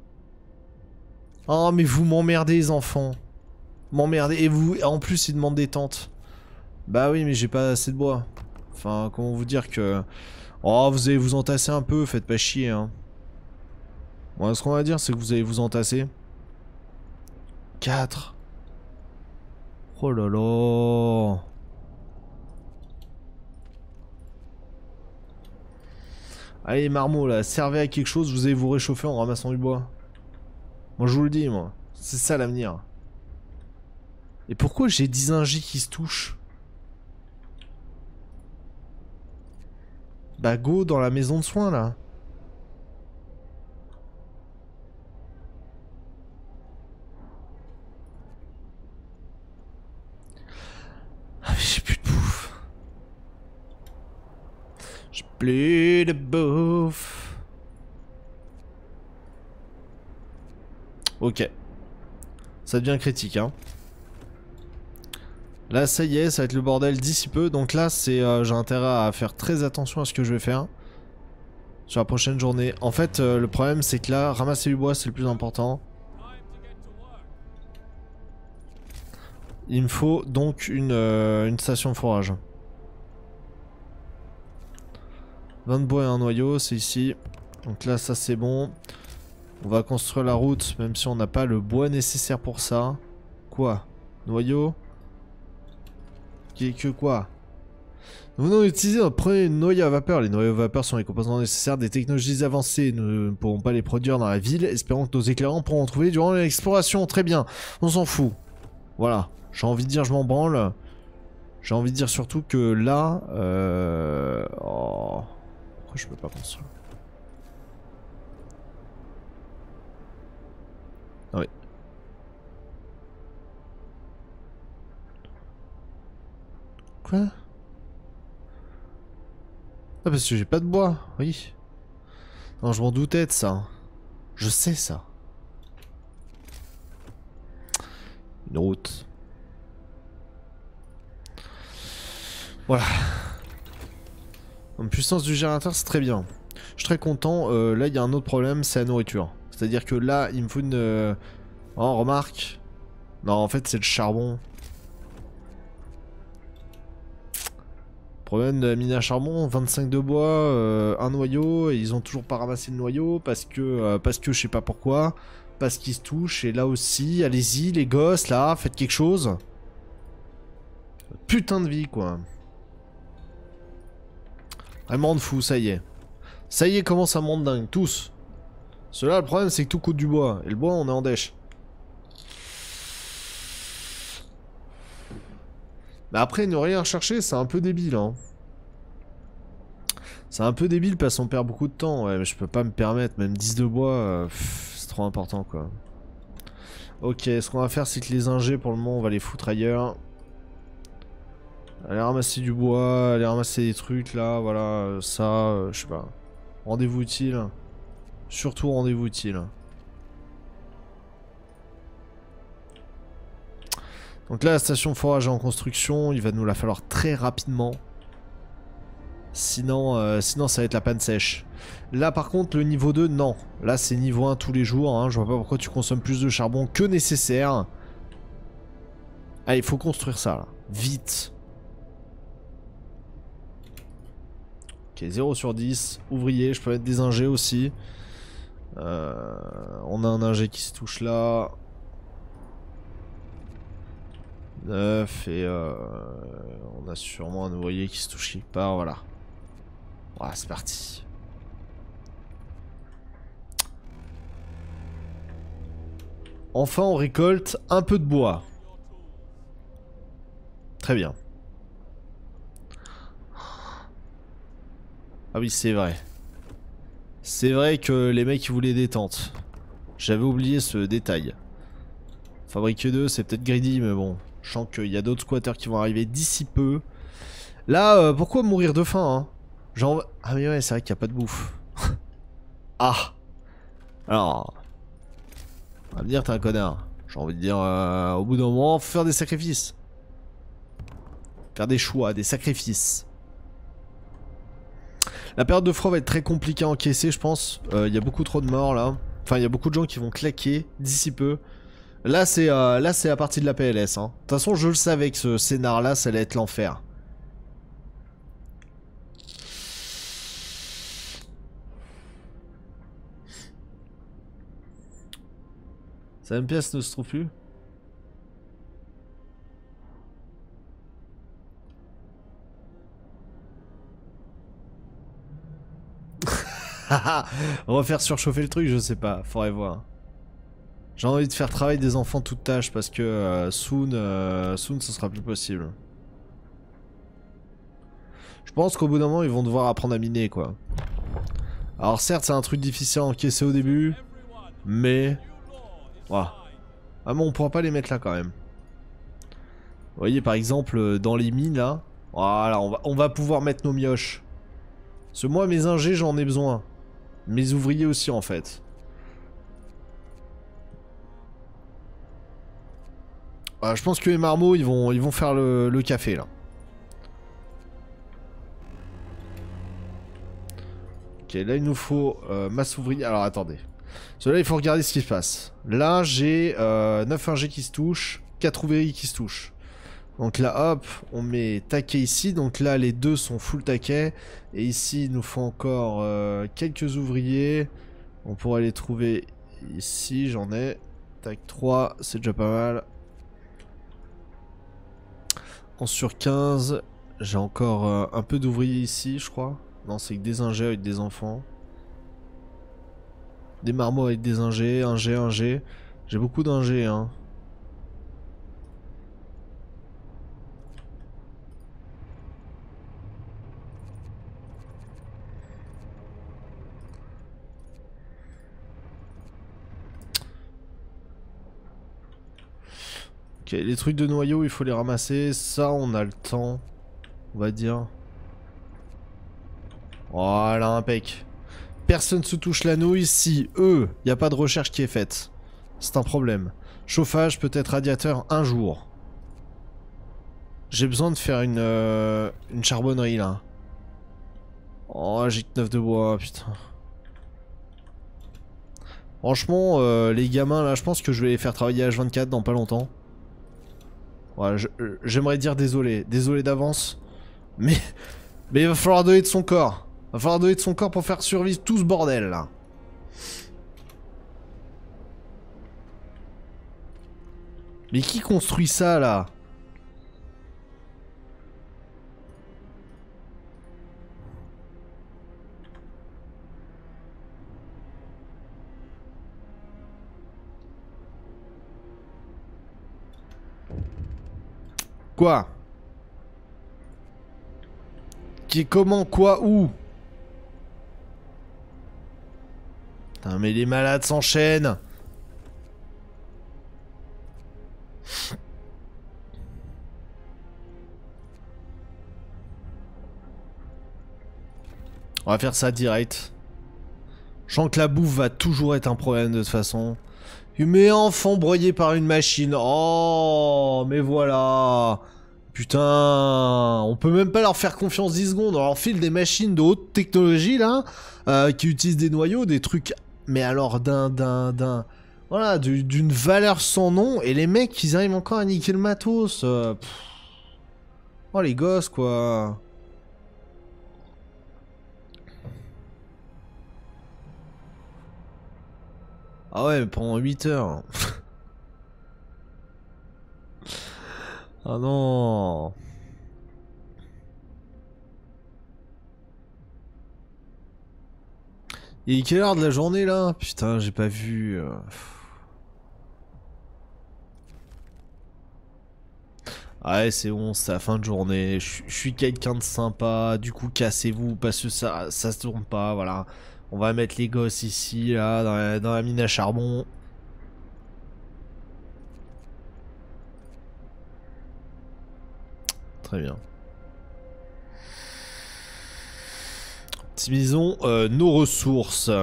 Oh mais vous m'emmerdez les enfants. M'emmerdez, et vous, en plus ils demandent des tentes. Bah oui mais j'ai pas assez de bois. Enfin comment vous dire que... Oh vous allez vous entasser un peu, faites pas chier hein. Bon ce qu'on va dire c'est que vous allez vous entasser. 4. Oh là là. Allez marmots là, servez à quelque chose, vous allez vous réchauffer en ramassant du bois. Moi je vous le dis moi, c'est ça l'avenir. Et pourquoi j'ai 10 ingis qui se touchent? Bah go dans la maison de soins là. Ah, j'ai plus de bouffe. J'ai plus de bouffe. Ok. Ça devient critique hein. Là ça y est, ça va être le bordel d'ici peu. Donc là c'est j'ai intérêt à faire très attention à ce que je vais faire sur la prochaine journée. En fait le problème c'est que là ramasser du bois c'est le plus important. Il me faut donc une station de forage. 20 de bois et un noyau, c'est ici. Donc là ça c'est bon. On va construire la route même si on n'a pas le bois nécessaire pour ça. Quoi? Noyau? Que quoi? Nous venons d'utiliser notre premier noyau à vapeur. Les noyaux à vapeur sont les composants nécessaires des technologies avancées. Nous ne pourrons pas les produire dans la ville. Espérons que nos éclairants pourront en trouver durant l'exploration. Très bien. On s'en fout. Voilà. J'ai envie de dire je m'en branle. J'ai envie de dire surtout que là... Oh. Pourquoi je peux pas construire? Ah oui. Quoi? Ah parce que j'ai pas de bois, oui. Non je m'en doutais de ça. Je sais ça. Une route. Voilà. En puissance du générateur c'est très bien. Je suis très content. Là il y a un autre problème, c'est la nourriture. C'est-à-dire que là il me faut une... Oh remarque. Non en fait c'est le charbon. Problème de la mine à charbon, 25 de bois, un noyau, et ils ont toujours pas ramassé le noyau parce que je sais pas pourquoi, parce qu'ils se touchent, et là aussi, allez-y les gosses, là, faites quelque chose. Putain de vie quoi. Vraiment de fou, ça y est. Ça y est, commence à monter dingue, tous. Cela, le problème c'est que tout coûte du bois, et le bois on est en dèche. Mais après, ne rien chercher, c'est un peu débile, hein. C'est un peu débile parce qu'on perd beaucoup de temps. Ouais, mais je peux pas me permettre, même 10 de bois, c'est trop important, quoi. Ok, ce qu'on va faire, c'est que les ingés, pour le moment, on va les foutre ailleurs. Aller ramasser du bois, aller ramasser des trucs, là, voilà, ça, je sais pas. Rendez-vous utile. Surtout rendez-vous utile. Donc là, la station de forage est en construction, il va nous la falloir très rapidement. Sinon ça va être la panne sèche. Là par contre le niveau 2 non. Là c'est niveau 1 tous les jours, hein. Je vois pas pourquoi tu consommes plus de charbon que nécessaire. Allez, il faut construire ça là. Vite. Ok, 0 sur 10. Ouvrier, je peux mettre des ingés aussi. On a un ingé qui se touche là. 9 et on a sûrement un ouvrier qui se touche quelque part, voilà. Voilà, c'est parti. Enfin on récolte un peu de bois. Très bien. Ah oui, c'est vrai. C'est vrai que les mecs ils voulaient des tentes. J'avais oublié ce détail. Fabriquer 2, c'est peut-être greedy, mais bon. Je sens qu'il y a d'autres squatters qui vont arriver d'ici peu. Là, pourquoi mourir de faim, hein? Genre... Ah mais ouais, c'est vrai qu'il n'y a pas de bouffe. Ah. Alors... On va me dire t'es un connard. J'ai envie de dire, au bout d'un moment, faut faire des sacrifices. Faire des choix, des sacrifices. La période de froid va être très compliquée à encaisser, je pense. Il y a beaucoup trop de morts, là. Enfin, il y a beaucoup de gens qui vont claquer d'ici peu. Là, c'est la partie de la PLS, hein. De toute façon, je le savais que ce scénar-là, ça allait être l'enfer. Sa même pièce ne se trouve plus. On va faire surchauffer le truc, je sais pas, faudrait voir. J'ai envie de faire travailler des enfants toute tâche parce que soon ce sera plus possible. Je pense qu'au bout d'un moment ils vont devoir apprendre à miner quoi. Alors certes c'est un truc difficile à encaisser au début, mais... Voilà. Ah bon on pourra pas les mettre là quand même. Vous voyez par exemple dans les mines là, voilà on va pouvoir mettre nos mioches. Parce que moi mes ingés j'en ai besoin. Mes ouvriers aussi en fait. Je pense que les marmots ils vont faire le café là. Ok, là il nous faut masse ouvrière. Alors attendez. Là il faut regarder ce qui se passe. Là j'ai 9 ingés qui se touchent, 4 ouvriers qui se touchent. Donc là hop, on met taquet ici. Donc là les deux sont full taquet. Et ici il nous faut encore quelques ouvriers. On pourrait les trouver ici, j'en ai. Tac 3, c'est déjà pas mal. 11 sur 15. J'ai encore un peu d'ouvriers ici je crois. Non c'est que des ingés avec des enfants. Des marmots avec des ingés, ingés. J'ai beaucoup d'ingés hein. Ok, les trucs de noyau, il faut les ramasser. Ça, on a le temps. On va dire. Voilà, impec. Personne se touche la nouille si, eux, il n'y a pas de recherche qui est faite. C'est un problème. Chauffage, peut-être radiateur, un jour. J'ai besoin de faire une charbonnerie, là. Oh, j'ai que 9 de bois, putain. Franchement, les gamins, là, je pense que je vais les faire travailler H24 dans pas longtemps. Voilà, j'aimerais dire désolé. Désolé d'avance. Mais il va falloir donner de son corps. Il va falloir donner de son corps pour faire survivre tout ce bordel là. Mais qui construit ça là? Quoi? Qui, comment, quoi, où? Putain, mais les malades s'enchaînent. On va faire ça direct. Je sens que la bouffe va toujours être un problème de toute façon. Mais enfant broyé par une machine. Oh, mais voilà. Putain, peut même pas leur faire confiance 10 secondes. On leur file des machines de haute technologie, là, qui utilisent des noyaux, des trucs... Mais alors, voilà, d'une valeur sans nom, et les mecs, ils arrivent encore à niquer le matos. Oh, les gosses, quoi. Ah ouais, mais pendant 8 heures. Ah non. Il est quelle heure de la journée là? Putain, j'ai pas vu. Ouais, c'est bon, c'est la fin de journée. Je suis quelqu'un de sympa. Du coup, cassez-vous parce que ça se tourne pas. Voilà. On va mettre les gosses ici, là, dans la mine à charbon. Très bien. Optimisons nos ressources.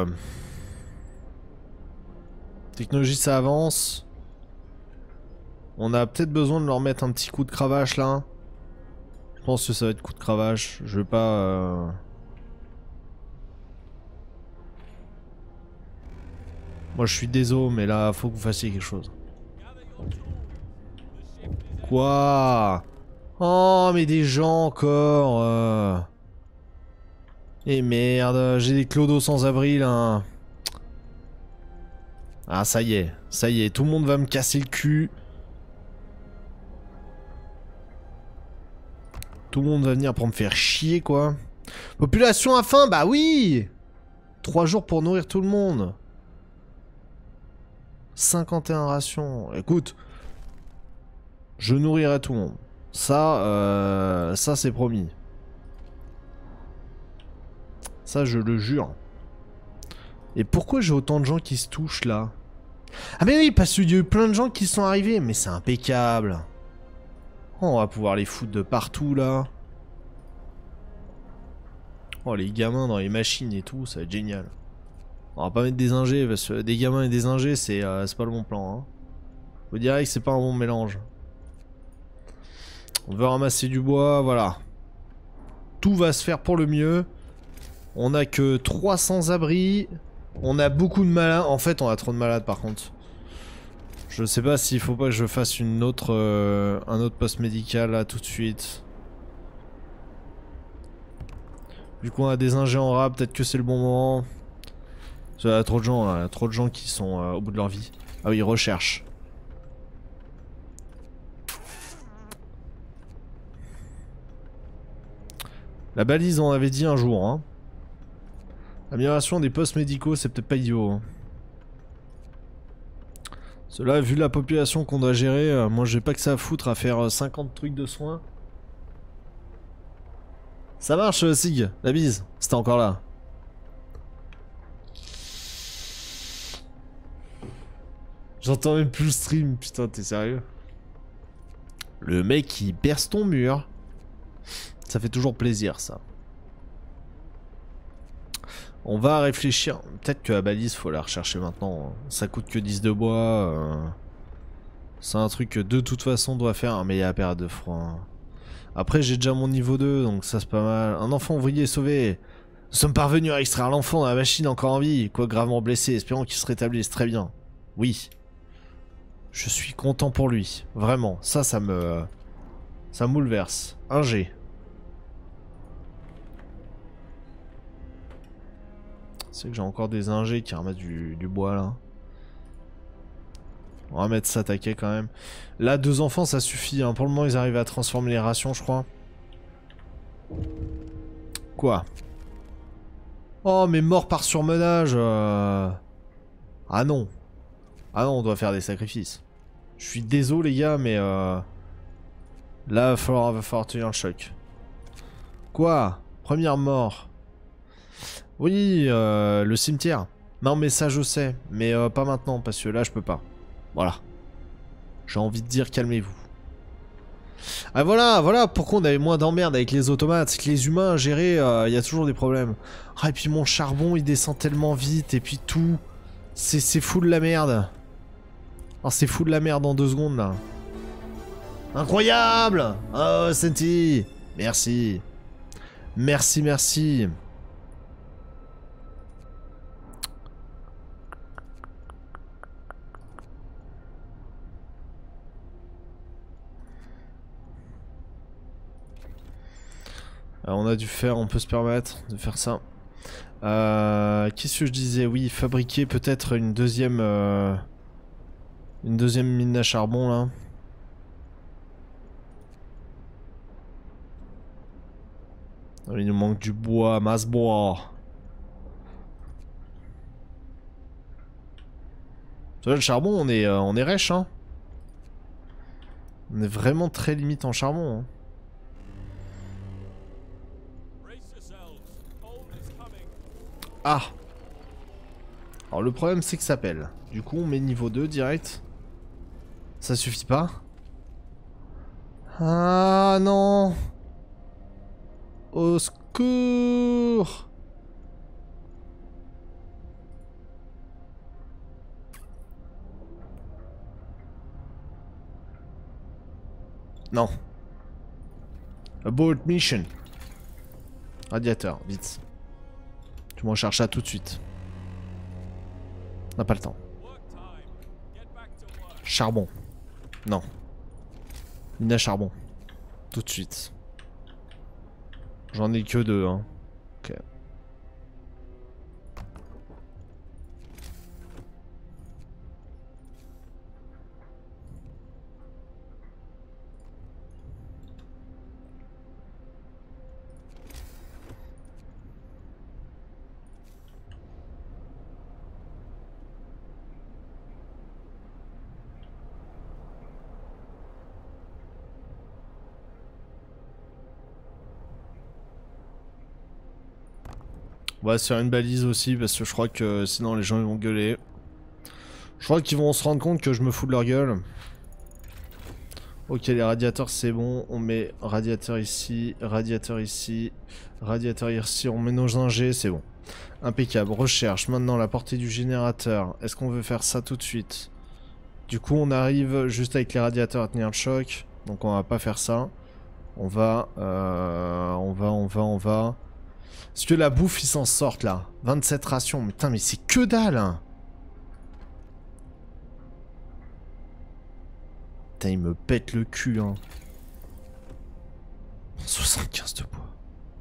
Technologie, ça avance. On a peut-être besoin de leur mettre un petit coup de cravache là. Je pense que ça va être coup de cravache. Je veux pas... Moi je suis désolé, mais là faut que vous fassiez quelque chose. Quoi? Oh mais des gens encore. Et merde, j'ai des clodos sans abri là. Ah ça y est, tout le monde va me casser le cul. Tout le monde va venir pour me faire chier quoi. Population à faim, bah oui. 3 jours pour nourrir tout le monde. 51 rations. Écoute, je nourrirai tout le monde. Ça c'est promis. Ça je le jure. Et pourquoi j'ai autant de gens qui se touchent là? Ah mais oui, parce qu'il y a eu plein de gens qui sont arrivés. Mais c'est impeccable. Oh, on va pouvoir les foutre de partout là. Oh les gamins dans les machines et tout, ça va être génial. On va pas mettre des ingés parce que des gamins et des ingés c'est pas le bon plan. Hein. Vous direz que c'est pas un bon mélange. On veut ramasser du bois, voilà. Tout va se faire pour le mieux. On a que 300 abris. On a beaucoup de malades. En fait, on a trop de malades par contre. Je sais pas s'il faut pas que je fasse un autre poste médical là tout de suite. Vu qu'on a des ingés en rab, peut-être que c'est le bon moment. Il y a trop de gens là, trop de gens qui sont au bout de leur vie. Ah oui, recherche. La balise, on avait dit un jour. Hein. Amélioration des postes médicaux, c'est peut-être pas idiot. Hein. Cela, vu la population qu'on doit gérer, moi j'ai pas que ça à foutre à faire 50 trucs de soins. Ça marche, Sig, la bise, c'était encore là. J'entends même plus le stream, putain, t'es sérieux? Le mec qui perce ton mur. Ça fait toujours plaisir, ça. On va réfléchir. Peut-être que la balise, faut la rechercher maintenant. Ça coûte que 10 de bois. C'est un truc que de toute façon on doit faire, mais il y a la période de froid. Après, j'ai déjà mon niveau 2, donc ça c'est pas mal. Un enfant ouvrier sauvé. Nous sommes parvenus à extraire l'enfant de la machine encore en vie, quoi gravement blessé, espérons qu'il se rétablisse très bien. Oui. Je suis content pour lui. Vraiment. Ça me bouleverse. Un G. C'est que j'ai encore des ingés qui remettent du bois là. On va mettre ça taquet quand même. Là, 2 enfants, ça suffit. Hein. Pour le moment, ils arrivent à transformer les rations, je crois. Quoi? Oh, mais mort par surmenage. Ah non. Ah non, on doit faire des sacrifices. Je suis désolé, les gars, mais là, va falloir tenir le choc. Quoi? Première mort. Oui, le cimetière. Non, mais ça, je sais. Mais pas maintenant, parce que là, je peux pas. Voilà. J'ai envie de dire calmez-vous. Ah voilà pourquoi on avait moins d'emmerdes avec les automates. C'est que les humains à gérer, il y a toujours des problèmes. Ah et puis mon charbon il descend tellement vite et puis tout. C'est fou de la merde. Oh c'est fou de la merde en 2 secondes là. Incroyable. Oh Senti. Merci. Merci, merci. Alors, on a dû faire, on peut se permettre de faire ça. Qu'est-ce que je disais? Oui, fabriquer peut-être une deuxième mine à charbon là. Il nous manque du bois, masse bois. Tu vois, le charbon, on est rêche, hein. On est vraiment très limite en charbon. Hein. Ah. Alors le problème c'est que ça pèle. Du coup on met niveau 2 direct. Ça suffit pas. Ah non. Au secours. Non. Abort mission. Radiateur, vite. Tu me recharges ça tout de suite. On n'a pas le temps. Charbon. Non. Mine à charbon. Tout de suite. J'en ai que 2, hein. Ok. On va se faire une balise aussi parce que je crois que sinon les gens ils vont gueuler. Je crois qu'ils vont se rendre compte que je me fous de leur gueule. Ok, les radiateurs c'est bon. On met radiateur ici, radiateur ici, radiateur ici. On met nos ingés, c'est bon. Impeccable. Recherche. Maintenant la portée du générateur. Est-ce qu'on veut faire ça tout de suite? Du coup on arrive juste avec les radiateurs à tenir le choc. Donc on va pas faire ça. On va... Est-ce que la bouffe, ils s'en sortent, là? 27 rations. Mais putain, mais c'est que dalle, hein. Putain, il me pète le cul, hein. 75 de bois.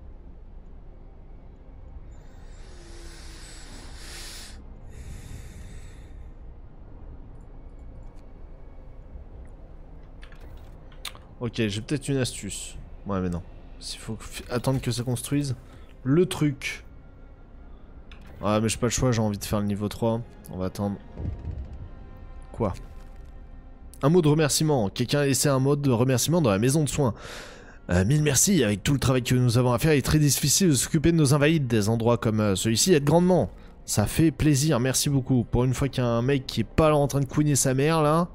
Ok, j'ai peut-être une astuce. Ouais, mais non. S'il faut attendre que ça construise. Le truc. Ouais, mais j'ai pas le choix, j'ai envie de faire le niveau 3. On va attendre. Quoi? Un mot de remerciement. Quelqu'un a laissé un mot de remerciement dans la maison de soins. Mille merci, avec tout le travail que nous avons à faire, il est très difficile de s'occuper de nos invalides. Des endroits comme celui-ci aident grandement. Ça fait plaisir, merci beaucoup. Pour une fois qu'il y a un mec qui est pas là en train de couiner sa mère, là.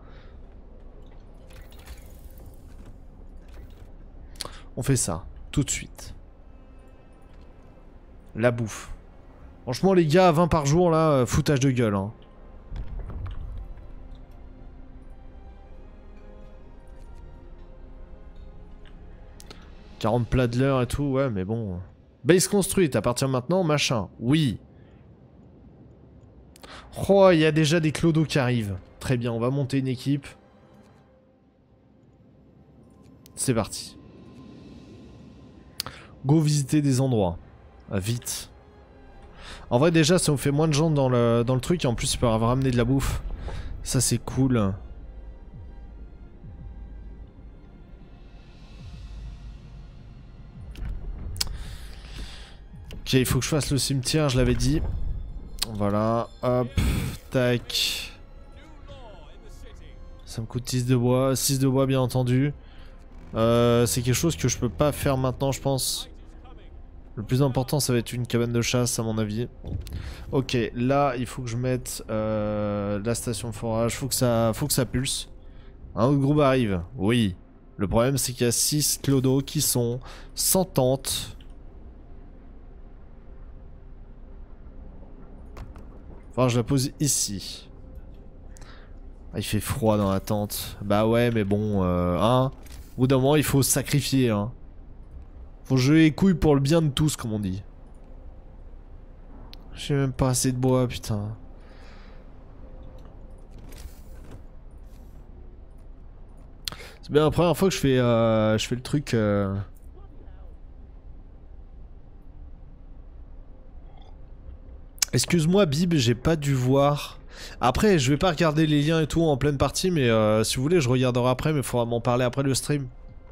On fait ça, tout de suite. La bouffe. Franchement les gars, 20 par jour là, foutage de gueule hein. « 40 plats de l'heure et tout, ouais mais bon... Base construite, à partir de maintenant, machin. Oui. Oh, il y a déjà des clodos qui arrivent. Très bien, on va monter une équipe. C'est parti. Go visiter des endroits. Vite. En vrai déjà ça nous fait moins de gens dans le truc et en plus ils peuvent ramener de la bouffe. Ça c'est cool. Ok, il faut que je fasse le cimetière, je l'avais dit. Voilà, hop, tac. Ça me coûte 6 de bois, 6 de bois bien entendu. C'est quelque chose que je peux pas faire maintenant je pense. Le plus important ça va être une cabane de chasse à mon avis. Ok, là il faut que je mette la station de forage, faut que ça pulse. Un autre groupe arrive, oui. Le problème c'est qu'il y a 6 clodos qui sont sans tente. Enfin je la pose ici. Ah, il fait froid dans la tente. Bah ouais mais bon, hein. Au bout d'un moment il faut se sacrifier hein. Faut jouer les couilles pour le bien de tous, comme on dit. J'ai même pas assez de bois, putain. C'est bien la première fois que je fais le truc... Excuse-moi Bib, j'ai pas dû voir. Après, je vais pas regarder les liens et tout en pleine partie, mais si vous voulez, je regarderai après, mais il faudra m'en parler après le stream.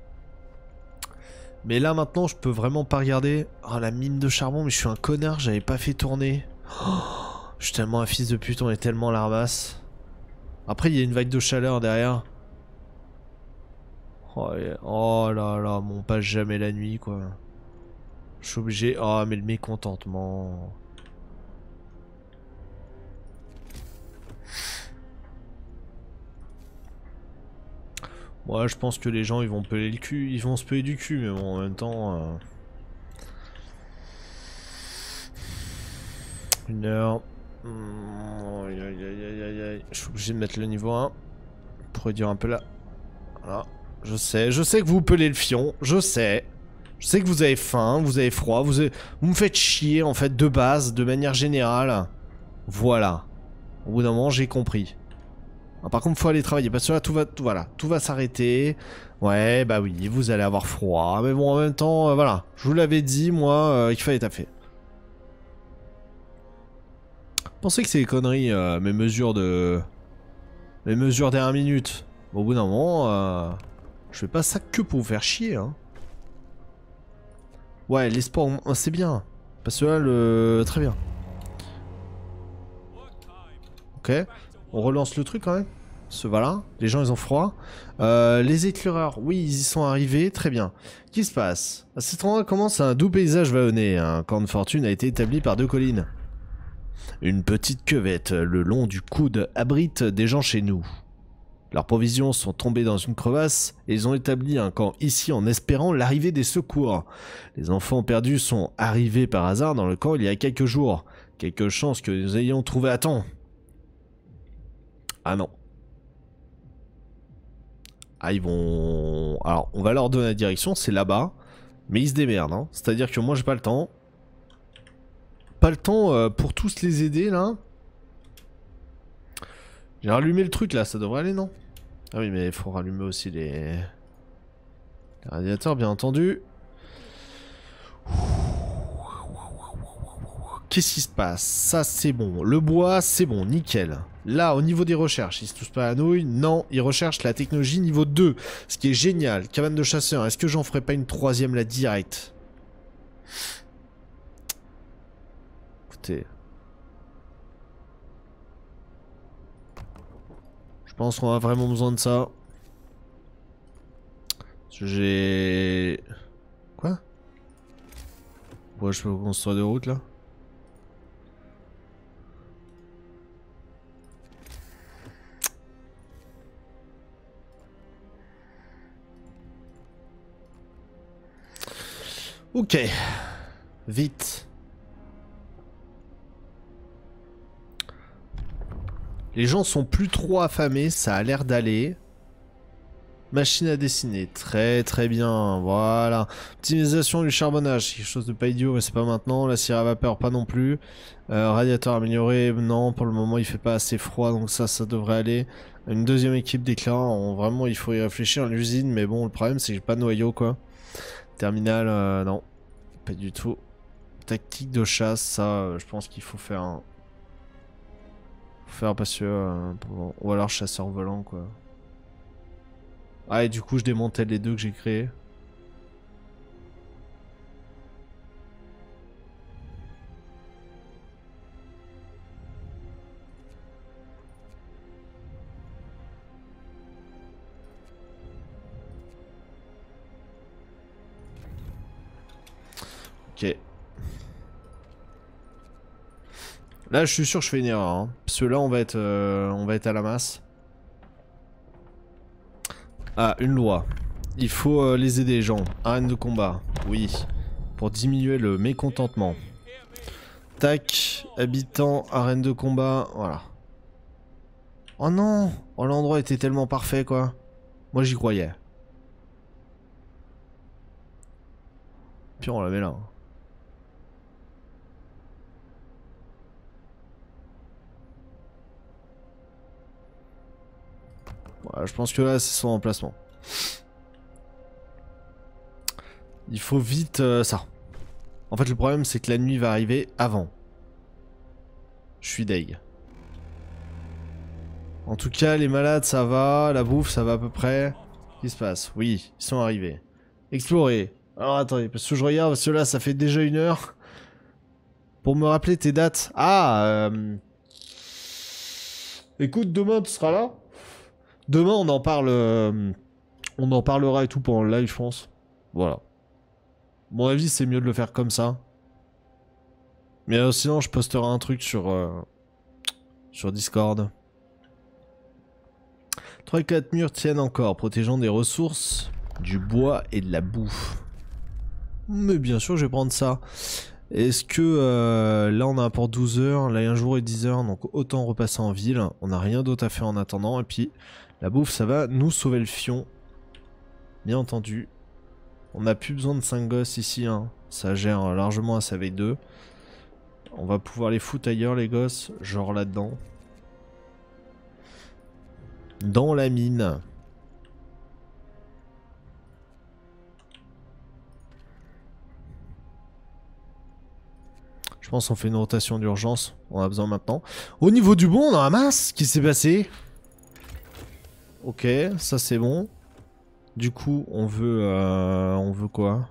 Mais là maintenant, je peux vraiment pas regarder. Oh, la mine de charbon, mais je suis un connard, j'avais pas fait tourner. Oh, je suis tellement un fils de pute, on est tellement la ramasse. Après, il y a une vague de chaleur derrière. Oh, oh là là, on passe jamais la nuit, quoi. Je suis obligé... Oh, mais le mécontentement... Ouais, je pense que les gens ils vont peler le cul, ils vont se peler du cul, mais bon, en même temps. 1 heure. Aïe, aïe, aïe, aïe, aïe. Je suis obligé de mettre le niveau 1 pour réduire un peu là. Voilà. Je sais que vous pelez le fion, je sais. Je sais que vous avez faim, vous avez froid, vous me faites chier en fait de base, de manière générale. Voilà. Au bout d'un moment, j'ai compris. Ah, par contre, faut aller travailler parce que là, voilà, tout va s'arrêter. Ouais, bah oui, vous allez avoir froid. Mais bon, en même temps, voilà. Je vous l'avais dit, moi, qu'il fallait taffer. Pensez que c'est des conneries, mes mesures dernière minute. Bon, au bout d'un moment, je fais pas ça que pour vous faire chier, hein. Ouais, les sports, c'est bien. Parce que là, très bien. Ok. On relance le truc quand même. Voilà, les gens ils ont froid. Les éclaireurs, oui, ils y sont arrivés, très bien. Qu'est-ce qui se passe? À cet endroit commence un doux paysage vallonné. Un camp de fortune a été établi par 2 collines. Une petite cuvette le long du coude abrite des gens chez nous. Leurs provisions sont tombées dans une crevasse et ils ont établi un camp ici en espérant l'arrivée des secours. Les enfants perdus sont arrivés par hasard dans le camp il y a quelques jours. Quelques chances que nous ayons trouvé à temps. Ah non. Ah, ils vont... Alors, on va leur donner la direction, c'est là-bas. Mais ils se démerdent, hein. C'est-à-dire que moi, j'ai pas le temps. Pas le temps pour tous les aider, là. J'ai rallumé le truc, là. Ça devrait aller, non? Ah oui, mais il faut rallumer aussi les radiateurs, bien entendu. Qu'est-ce qui se passe? Ça, c'est bon. Le bois, c'est bon. Nickel. Là, au niveau des recherches, ils se touchent pas à la nouille. Non, ils recherchent la technologie niveau 2. Ce qui est génial. Cabane de chasseurs. Est-ce que j'en ferai pas une 3ème là, direct? Écoutez. Je pense qu'on a vraiment besoin de ça. J'ai... Quoi? Ouais, je peux construire des routes, là? Ok. Vite. Les gens sont plus trop affamés, ça a l'air d'aller. Machine à dessiner, très très bien, voilà. Optimisation du charbonnage, quelque chose de pas idiot, mais c'est pas maintenant. La cire à vapeur, pas non plus. Radiateur amélioré, non, pour le moment il fait pas assez froid, donc ça devrait aller. Une 2ème équipe d'éclaireurs, vraiment il faut y réfléchir à l'usine, mais bon, le problème c'est que j'ai pas de noyau quoi. Terminal, non, pas du tout. Tactique de chasse, ça, je pense qu'il faut faire un... parce que... ou alors chasseur volant quoi. Ah et du coup je démantèle les 2 que j'ai créés. Ok. Là je suis sûr que je fais une erreur. Hein. Parce que là on va être à la masse. Ah, une loi. Il faut les aider les gens. Arène de combat. Oui. Pour diminuer le mécontentement. Tac. Habitants, arène de combat. Voilà. Oh non. Oh l'endroit était tellement parfait quoi. Moi j'y croyais. Puis on la met là. Voilà, je pense que là c'est son emplacement. Il faut vite ça. En fait le problème c'est que la nuit va arriver avant. Je suis deg. En tout cas les malades ça va, la bouffe ça va à peu près. Qu'est-ce qui se passe? Oui, ils sont arrivés. Explorer. Alors attendez, parce que je regarde, parce que là ça fait déjà 1 heure. Pour me rappeler tes dates. Ah écoute, demain tu seras là. Demain on en parle. On en parlera et tout pendant le live je pense. Voilà. Mon avis c'est mieux de le faire comme ça. Mais sinon je posterai un truc sur Discord. 3 et 4 murs tiennent encore, protégeant des ressources, du bois et de la bouffe. Mais bien sûr je vais prendre ça. Est-ce que là on a un port 12 heures, là un jour et 10 heures, donc autant repasser en ville. On n'a rien d'autre à faire en attendant. Et puis la bouffe ça va nous sauver le fion. Bien entendu. On n'a plus besoin de 5 gosses ici, hein. Ça gère largement à sa veille 2. On va pouvoir les foutre ailleurs les gosses, genre là-dedans. Dans la mine. Je pense qu'on fait une rotation d'urgence. On a besoin maintenant. Au niveau du bon, on a un masse. Qu'est-ce qui s'est passé? Ok, ça c'est bon. Du coup, on veut quoi?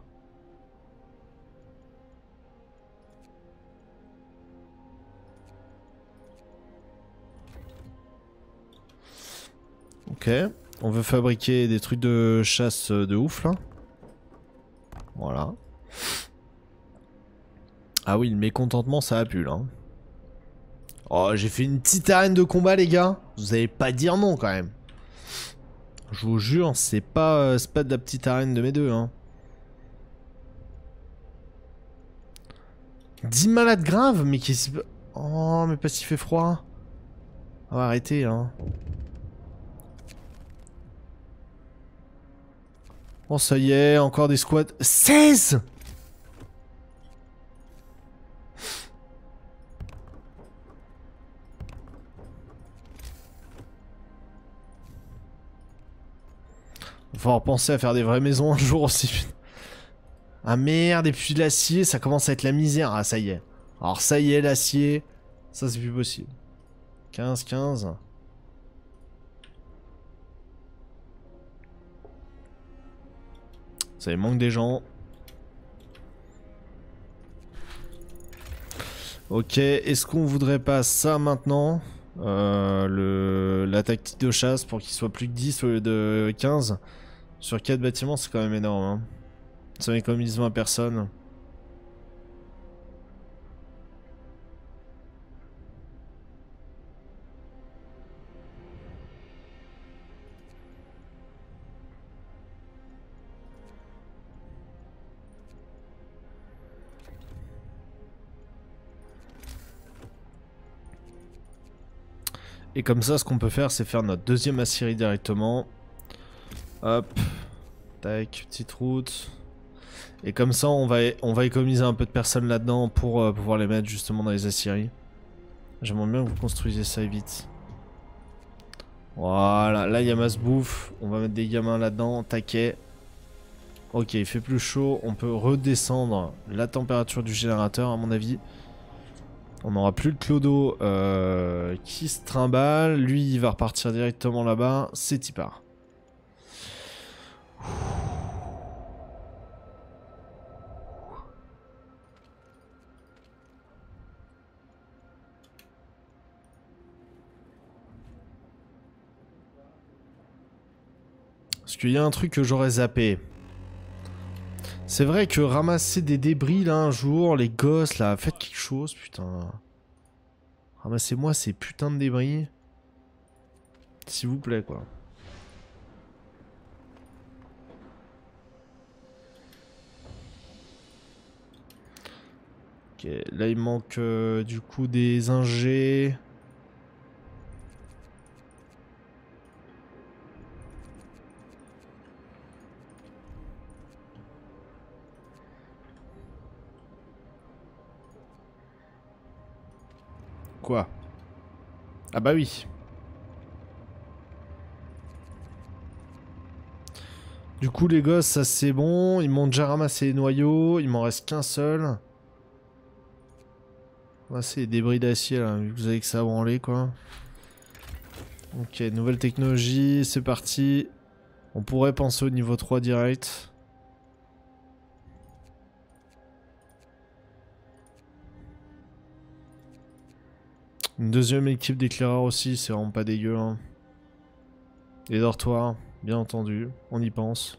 Ok. On veut fabriquer des trucs de chasse de ouf là. Voilà. Ah oui, le mécontentement ça a pu là. Oh, j'ai fait une petite arène de combat les gars. Vous allez pas dire non quand même. Je vous jure, c'est pas de la petite arène de mes deux hein. 10 malades graves, mais qui se... Oh, mais pas s'il fait froid. On va arrêter hein. Oh ça y est, encore des squats. 16! Il va falloir penser à faire des vraies maisons un jour aussi. Ah merde, et puis l'acier, ça commence à être la misère. Ah ça y est. Alors ça y est, l'acier. Ça c'est plus possible. 15, 15. Ça il manque des gens. Ok, est-ce qu'on voudrait pas ça maintenant? La tactique de chasse pour qu'il soit plus que 10 au lieu de 15. Sur 4 bâtiments, c'est quand même énorme. Hein. Ça économise 20 personnes. Et comme ça, ce qu'on peut faire, c'est faire notre deuxième aciérie directement. Hop. Tac, petite route. Et comme ça, on va économiser un peu de personnes là-dedans pour pouvoir les mettre justement dans les aciéries. J'aimerais bien que vous construisiez ça vite. Voilà, là il y a masse bouffe. On va mettre des gamins là-dedans, taquet. Ok, il fait plus chaud. On peut redescendre la température du générateur, à mon avis. On n'aura plus le clodo qui se trimballe. Lui, il va repartir directement là-bas. C'est y part. Parce qu'il y a un truc que j'aurais zappé. C'est vrai que ramasser des débris là un jour, les gosses là, faites quelque chose, putain. Ramassez-moi ces putains de débris. S'il vous plaît quoi. Ok, là il manque du coup des ingés. Quoi? Ah bah oui. Du coup les gosses, ça c'est bon. Ils m'ont déjà ramassé les noyaux. Il m'en reste qu'un seul. Ouais, c'est les débris d'acier là, vu que vous avez que ça à branler quoi. Ok, nouvelle technologie, c'est parti. On pourrait penser au niveau 3 direct. Une deuxième équipe d'éclaireurs aussi, c'est vraiment pas dégueu. Hein. Les dortoirs, bien entendu, on y pense.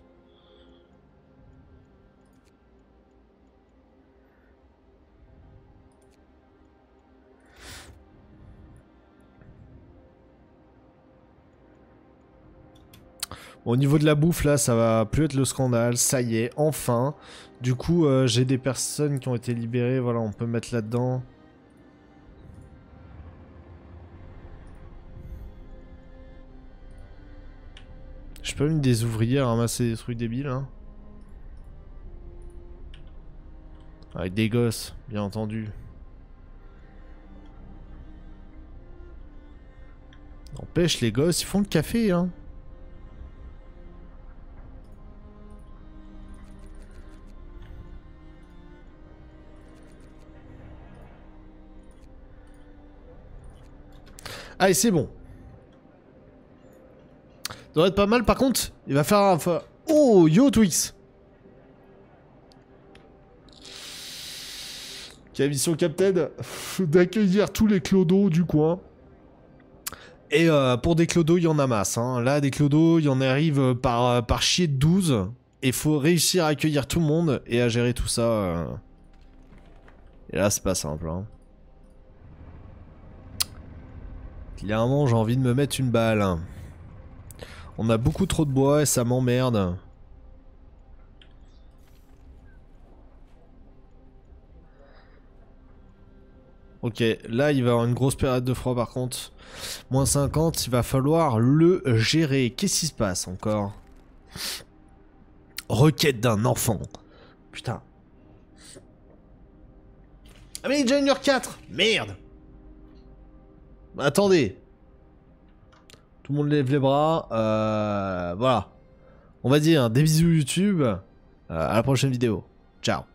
Bon, au niveau de la bouffe, là, ça va plus être le scandale. Ça y est, enfin. Du coup, j'ai des personnes qui ont été libérées. Voilà, on peut mettre là-dedans. J'ai pas mis des ouvriers à ramasser des trucs débiles, hein. Avec des gosses, bien entendu. N'empêche, les gosses, ils font le café, hein. Allez, c'est bon. Ça devrait être pas mal. Par contre, il va faire un... Oh, yo, Twix. Quelle mission, Captain? D'accueillir tous les clodos du coin. Et pour des clodos, il y en a masse. Hein. Là, des clodos, il y en arrive par chier de 12. Et il faut réussir à accueillir tout le monde et à gérer tout ça. Et là, c'est pas simple. Hein. Clairement, j'ai envie de me mettre une balle. On a beaucoup trop de bois et ça m'emmerde. Ok, là, il va y avoir une grosse période de froid par contre. Moins 50, il va falloir le gérer. Qu'est-ce qui se passe encore? Requête d'un enfant. Putain. Ah mais il est déjà 1h04. Merde. Attendez. Tout le monde lève les bras. Voilà. On va dire des bisous YouTube. À la prochaine vidéo. Ciao.